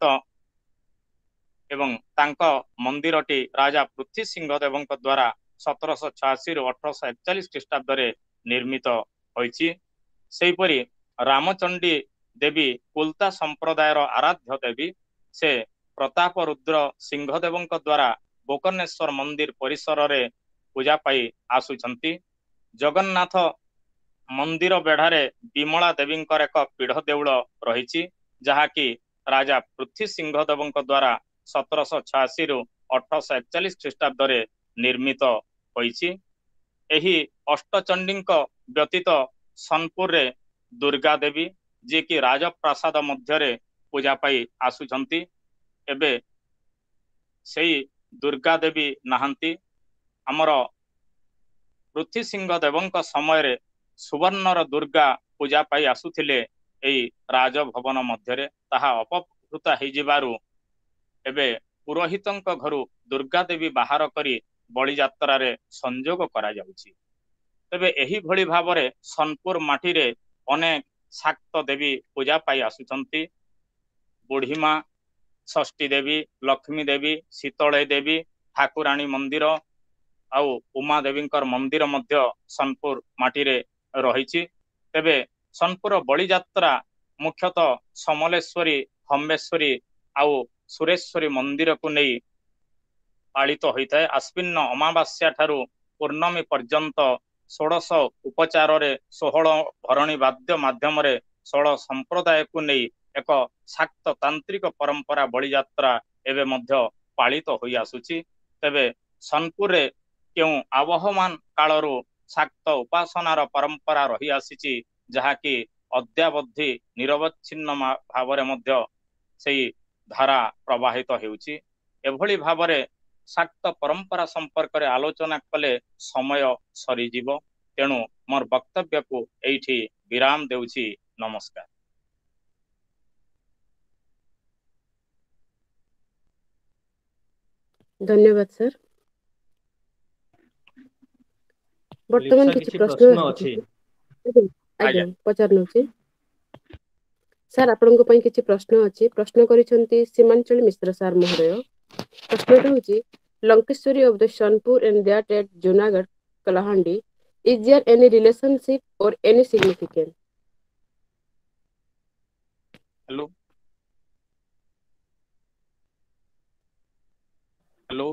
ଏବଂ ତାଙ୍କ ମନ୍ଦିରଟି ରାଜା ପୃଥ୍ୱୀ ସିଂହଦେବଙ୍କ ଦ୍ୱାରା ସତରଶହ ଛୟାଅଶୀରୁ ଅଠରଶହ ଏକଚାଳିଶ ଖ୍ରୀଷ୍ଟାବ୍ଦରେ ନିର୍ମିତ ହୋଇଛି। ସେହିପରି ରାମଚଣ୍ଡୀ ଦେବୀ କୁଲତା ସମ୍ପ୍ରଦାୟର ଆରାଧ୍ୟ ଦେବୀ। ସେ ପ୍ରତାପ ରୁଦ୍ର ସିଂହଦେବଙ୍କ ଦ୍ୱାରା ଗୋକର୍ଣ୍ଣେଶ୍ୱର ମନ୍ଦିର ପରିସରରେ ପୂଜା ପାଇ ଆସୁଛନ୍ତି। ଜଗନ୍ନାଥ ମନ୍ଦିର ବେଢ଼ାରେ ବିମଳା ଦେବୀଙ୍କର ଏକ ପୀଢ଼ ଦେଉଳ ରହିଛି, ଯାହାକି ରାଜା ପୃଥ୍ୱୀ ସିଂହଦେବଙ୍କ ଦ୍ୱାରା ସତରଶହ ଛୟାଅଶୀରୁ ଅଠରଶହ ଏକଚାଳିଶ ଖ୍ରୀଷ୍ଟାବ୍ଦରେ निर्मित होइछि। एही अष्टचंडीଙ୍କ व्यतीत सोनपुर रे दुर्गा देवी जे कि राजप्रासाद मध्यरे पूजा पाई आसुचंती। एबे सेई दुर्गा देवी नाहंती। हमर पृथ्वी सिंह देवଙ୍କ ସମୟରେ सुवर्णर दुर्गा पूजा पाई आसुथिले एई राजभवन मध्यरे ताहा अपहृत ହେଇଯିବାରୁ एबे पुरोहितଙ୍କ घरु दुर्गा देवी बाहर करी बलि यात्रारे संयोग करा जाउछि। तेबे एही भली भाबरे सोनपुर माटीरे अनेक शाक्त देवी पूजा पाई आसुचंती। बुढ़ीमा, षष्ठी देवी, लक्ष्मी देवी, शीतळे देवी, ठाकुराणी मंदिर आउ उमा देवींकर मंदिर मध्य सोनपुर माटीरे रहिछि। तेबे सोनपुर बलि यात्रा मुख्यतः समलेश्वरी, हम्बेश्वरी आउ सुरेश्वरी मंदिर को नहीं पालित होता है। आश्विन अमावास्या ठारू पूर्णमी पर्यंत षोड़श उपचार रे षोहल भरणी वाद्य माध्यम रे षोल संप्रदाय को नहीं एक शाक्त तांत्रिक परंपरा बलि यात्रा एवं मध्य पालित होई आसुची। तेबे सोनपुर रे क्यों आबहमान कालरू शाक्त उपासनार परंपरा रही आसीची जहाँकि अद्यावधि निरवच्छिन्न भाव मध्य सेई धारा प्रवाहित हेउची। एभली भावरे शाक्त परंपरा संपर्क रे आलोचना कले समय सरीजीव। तेणु मोर वक्तव्य को एठी विराम देउची। नमस्कार। धन्यवाद सर। वर्तमान किछि प्रश्न अछि। आज्ञा पचार नउची सर आपन को पई किछि प्रश्न अछि। प्रश्न करिसंती सीमांचल मिश्र सर महोदय। प्रश्न होछि Lankeswari of the Sonepur and that at Junagarh Kalahandi is there any relationship or any significance? Hello hello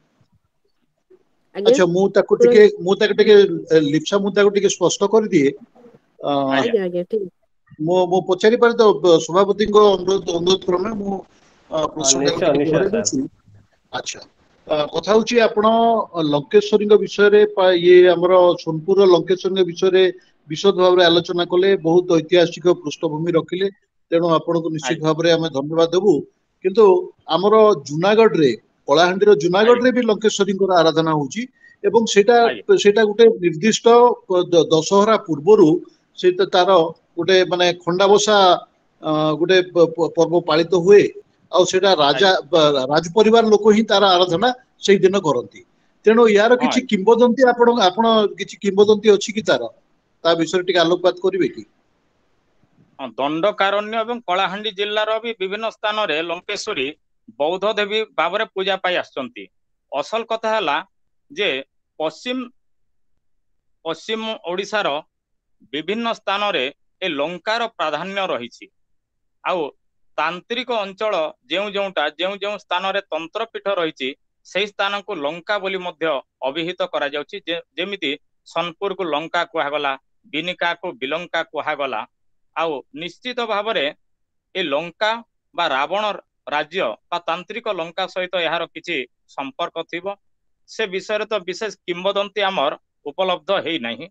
अच्छा मु ताको टिके मु ताको टिके लिप्सा मु ताको टिके स्पष्ट कर दिए। आज्ञा आज्ञा ठीक मो मो पचारि पर तो सभापति को अनुरोध अनुरोध क्रमे मु प्रश्न निश्चय निश्चय सर। अच्छा कथा होची आपण लंकेश्वरी विषय रे ये हमर सोनपुर लंकेश्वरी विषय रे विशद भाव रे आलोचना कले बहुत ऐतिहासिक पृष्ठभूमि रखिले। तेणु आपण को निश्चित भाव रे हमें धन्यवाद देबु। किंतु हमर जूनागढ़ रे कलाहांडी जूनागढ़ रे भी लंकेश्वरी आराधना होची एवं सेटा सेटा गुटे निर्दिष्ट दशहरा पूर्वरु से तार गुटे माने खंडाबसा गुटे पर्व पालित हुए आ सेटा राजा राज परिवार लोक ही तार आराधना से दिन करती। तेणु यार किछि किंबदंती आपण आपण किछि किंबदंती अछि कि तार ता विषय टिक आलोकपात करिवे कि? दंडकारण्य एवं कलाहांडी जिल्लार भी विभिन्न स्थान रे लंकेश्वरी बौद्ध देवी भाव पूजा पाई आसचंती। असल कथा हला जे पश्चिम पश्चिम ओडिशार विभिन्न स्थान रे ए लंकार प्राधान्य रही। आउ तांत्रिक अंचल जेउ जेउटा जेउ जेउ स्थान रे तंत्रपीठ रही से स्थान को लंका बोली मध्य अभिहित करा जाउची। जे, जेमिति सोनपुर को लंका कुहागला, बिनिका को बिलंका कुहागला। आउ निश्चित भाव रे ए लंका बा रावण राज्य बा तांत्रिक लंका सहित यार किछि संपर्क थिबो से विषय तो विशेष किंबदंती आमर उपलब्ध हेई नाही।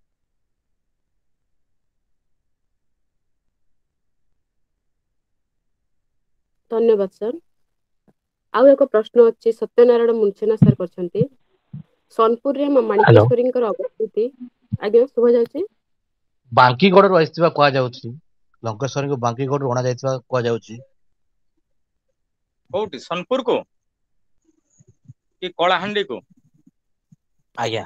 धन्यवाद सर। आउ एक प्रश्न अछि सत्यनारायण मुंचेना सर करछंती। सोनपुर रे माणिकेश्वरी अवस्थिति आज्ञा सुभा जाउची। बांकीगढ़ रु आइथिबा कोआ जाउची। लंकेश्वरी को बांकीगढ़ रु ओणा जाइथिबा कोआ जाउची। कोठी सोनपुर को कि कलाहांडी को? आज्ञा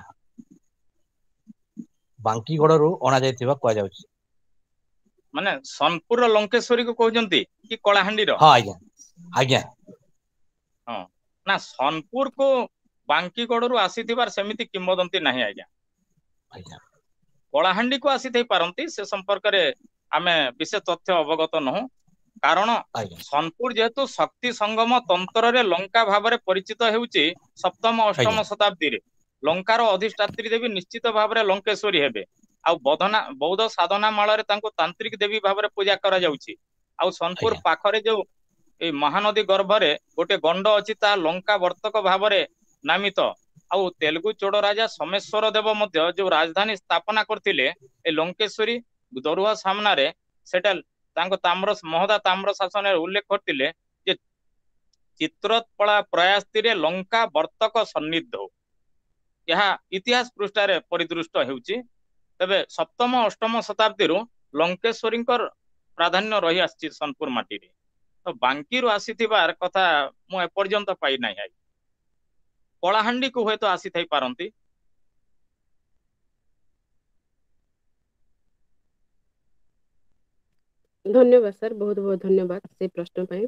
बांकीगढ़ रु ओणा जाइथिबा कोआ जाउची। माने सोनपुर रो लंकेश्वरी को कहजंती कि कलाहांडी रो? हां आज्ञा आज्ञा हां ना सोनपुर को बांकीगढ़ रु आसीथिबार सेमिति किंबदंती नाही आज्ञा। आज्ञा कलाहांडी को आसी थई पारंती से संपर्क रे आमे विशेष तथ्य अवगत नहु। कारण सोनपुर जेहेतु शक्ति संगम तंत्र रे लंका भाव रे परिचित हेउची सप्तम अष्टम शताब्दी रे लंकार अधिष्ठात्री देवी निश्चित भाव रे लंकेश्वरी हेबे। आ बौद्धना बौद्ध साधना माल रे तांको तांत्रिक देवी भाव रे पूजा करा जाउची। आ सोनपुर पाखरे जो ए महानदी गर्भ रे गोटे गंड अछि ता लंका वर्तक भाव रे नामित ଆଉ ତେଲୁଗୁ ଚୋଡ ରାଜା ସୋମେଶ୍ୱର ଦେବ ମଧ୍ୟ ଯୋଉ ରାଜଧାନୀ ସ୍ଥାପନା କରିଥିଲେ ଏ ଲଙ୍କେଶ୍ୱରୀ ଦରୁଆ ସାମ୍ନାରେ, ସେଟା ତାଙ୍କ ତାମ୍ର ମହଦା ତାମ୍ର ଶାସନରେ ଉଲ୍ଲେଖ କରିଥିଲେ ଯେ ଚିତ୍ରୋତ୍ପଳା ପ୍ରୟାସ୍ତିରେ ଲଙ୍କା ବର୍ତ୍ତକ ସନ୍ନିଧ। ଏହା ଇତିହାସ ପୃଷ୍ଠାରେ ପରିଦୃଷ୍ଟ ହେଉଛି। ତେବେ ସପ୍ତମ ଅଷ୍ଟମ ଶତାବ୍ଦୀରୁ ଲଙ୍କେଶ୍ୱରୀଙ୍କର ପ୍ରାଧାନ୍ୟ ରହି ଆସିଛି ସୋନପୁର ମାଟିରେ। ତ ବାଙ୍କିରୁ ଆସିଥିବାର କଥା ମୁଁ ଏପର୍ଯ୍ୟନ୍ତ ପାଇନାହିଁ ଆଜ୍ଞା। କଳାହାଣ୍ଡିକୁ ହୁଏତ ଆସିଥାଇ ପାରନ୍ତି। ଧନ୍ୟବାଦ ସାର୍, ବହୁତ ବହୁତ ଧନ୍ୟବାଦ ସେଇ ପ୍ରଶ୍ନ ପାଇଁ।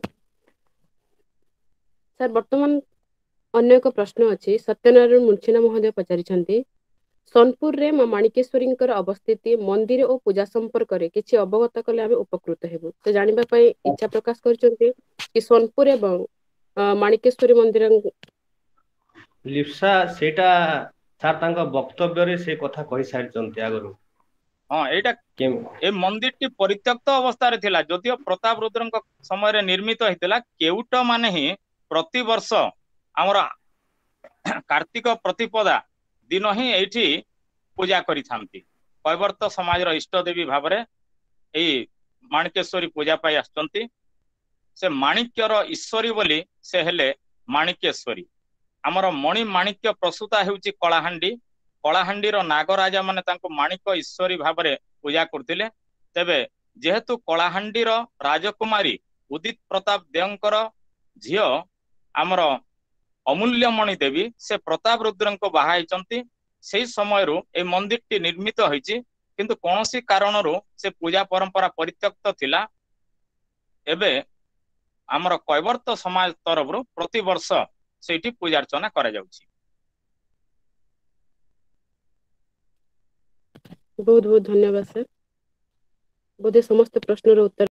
ସାର୍ ବର୍ତ୍ତମାନ ଅନ୍ୟ ଏକ ପ୍ରଶ୍ନ ଅଛି। ସତ୍ୟନାରାୟଣ ମୁର୍ଚ୍ଛିନା ମହୋଦୟ ପଚାରିଛନ୍ତି, ସୋନପୁରରେ ମା ମାଣିକେଶ୍ୱରୀଙ୍କର ଅବସ୍ଥିତି, ମନ୍ଦିର ଓ ପୂଜା ସମ୍ପର୍କରେ କିଛି ଅବଗତ କଲେ ଆମେ ଉପକୃତ ହେବୁ। ତ ଜାଣିବା ପାଇଁ ଇଚ୍ଛା ପ୍ରକାଶ କରିଛନ୍ତି କି ସୋନପୁର ଏବଂ ମାଣିକେଶ୍ୱରୀ ମନ୍ଦିର। ଲିପ୍ସା ସେଇଟା ସାର୍ ତାଙ୍କ ବକ୍ତବ୍ୟରେ ସେ କଥା କହିସାରିଛନ୍ତି ଆଗରୁ। ହଁ, ଏଇଟା ଏ ମନ୍ଦିରଟି ପରିତ୍ୟକ୍ତ ଅବସ୍ଥାରେ ଥିଲା। ଯଦିଓ ପ୍ରତାପ ରୁଦ୍ରଙ୍କ ସମୟରେ ନିର୍ମିତ ହେଇଥିଲା, କେଉଟ ମାନେ ହିଁ ପ୍ରତିବର୍ଷ ଆମର କାର୍ତ୍ତିକ ପ୍ରତିପଦା ଦିନ ହିଁ ଏଇଠି ପୂଜା କରିଥାନ୍ତି। କୈବର୍ତ୍ତ ସମାଜର ଇଷ୍ଟ ଦେବୀ ଭାବରେ ଏଇ ମାଣିକେଶ୍ୱରୀ ପୂଜା ପାଇ ଆସୁଛନ୍ତି। ସେ ମାଣିକ୍ୟର ଈଶ୍ୱରୀ ବୋଲି ସେ ହେଲେ ମାଣିକେଶ୍ୱରୀ। ଆମର ମଣି ମାଣିକ୍ୟ ପ୍ରସୂତା ହେଉଛି କଳାହାଣ୍ଡି। କଳାହାଣ୍ଡିର ନାଗରାଜା ମାନେ ତାଙ୍କୁ ମାଣିକ ଈଶ୍ୱରୀ ଭାବରେ ପୂଜା କରୁଥିଲେ। ତେବେ ଯେହେତୁ କଳାହାଣ୍ଡିର ରାଜକୁମାରୀ ଉଦିତ ପ୍ରତାପ ଦେଓଙ୍କର ଝିଅ ଆମର ଅମୂଲ୍ୟମଣି ଦେବୀ, ସେ ପ୍ରତାପ ରୁଦ୍ରଙ୍କୁ ବାହା ହେଇଛନ୍ତି। ସେଇ ସମୟରୁ এই ମନ୍ଦିରଟି ନିର୍ମିତ ହୋଇଛି। କିନ୍ତୁ କୌଣସି କାରଣରୁ ସେ ପୂଜା ପରମ୍ପରା ପରିତ୍ୟକ୍ତ ଥିଲା। ଏବେ ଆମର କୈବର୍ତ୍ତ ସମାଜ ତରଫରୁ ପ୍ରତିବର୍ଷ ସେଇଠି ପୂଜାର୍ଚ୍ଚନା କରାଯାଉଛି। ବହୁତ ବହୁତ ଧନ୍ୟବାଦ ସାର୍। ବୋଧେ ସମସ୍ତ ପ୍ରଶ୍ନର ଉତ୍ତର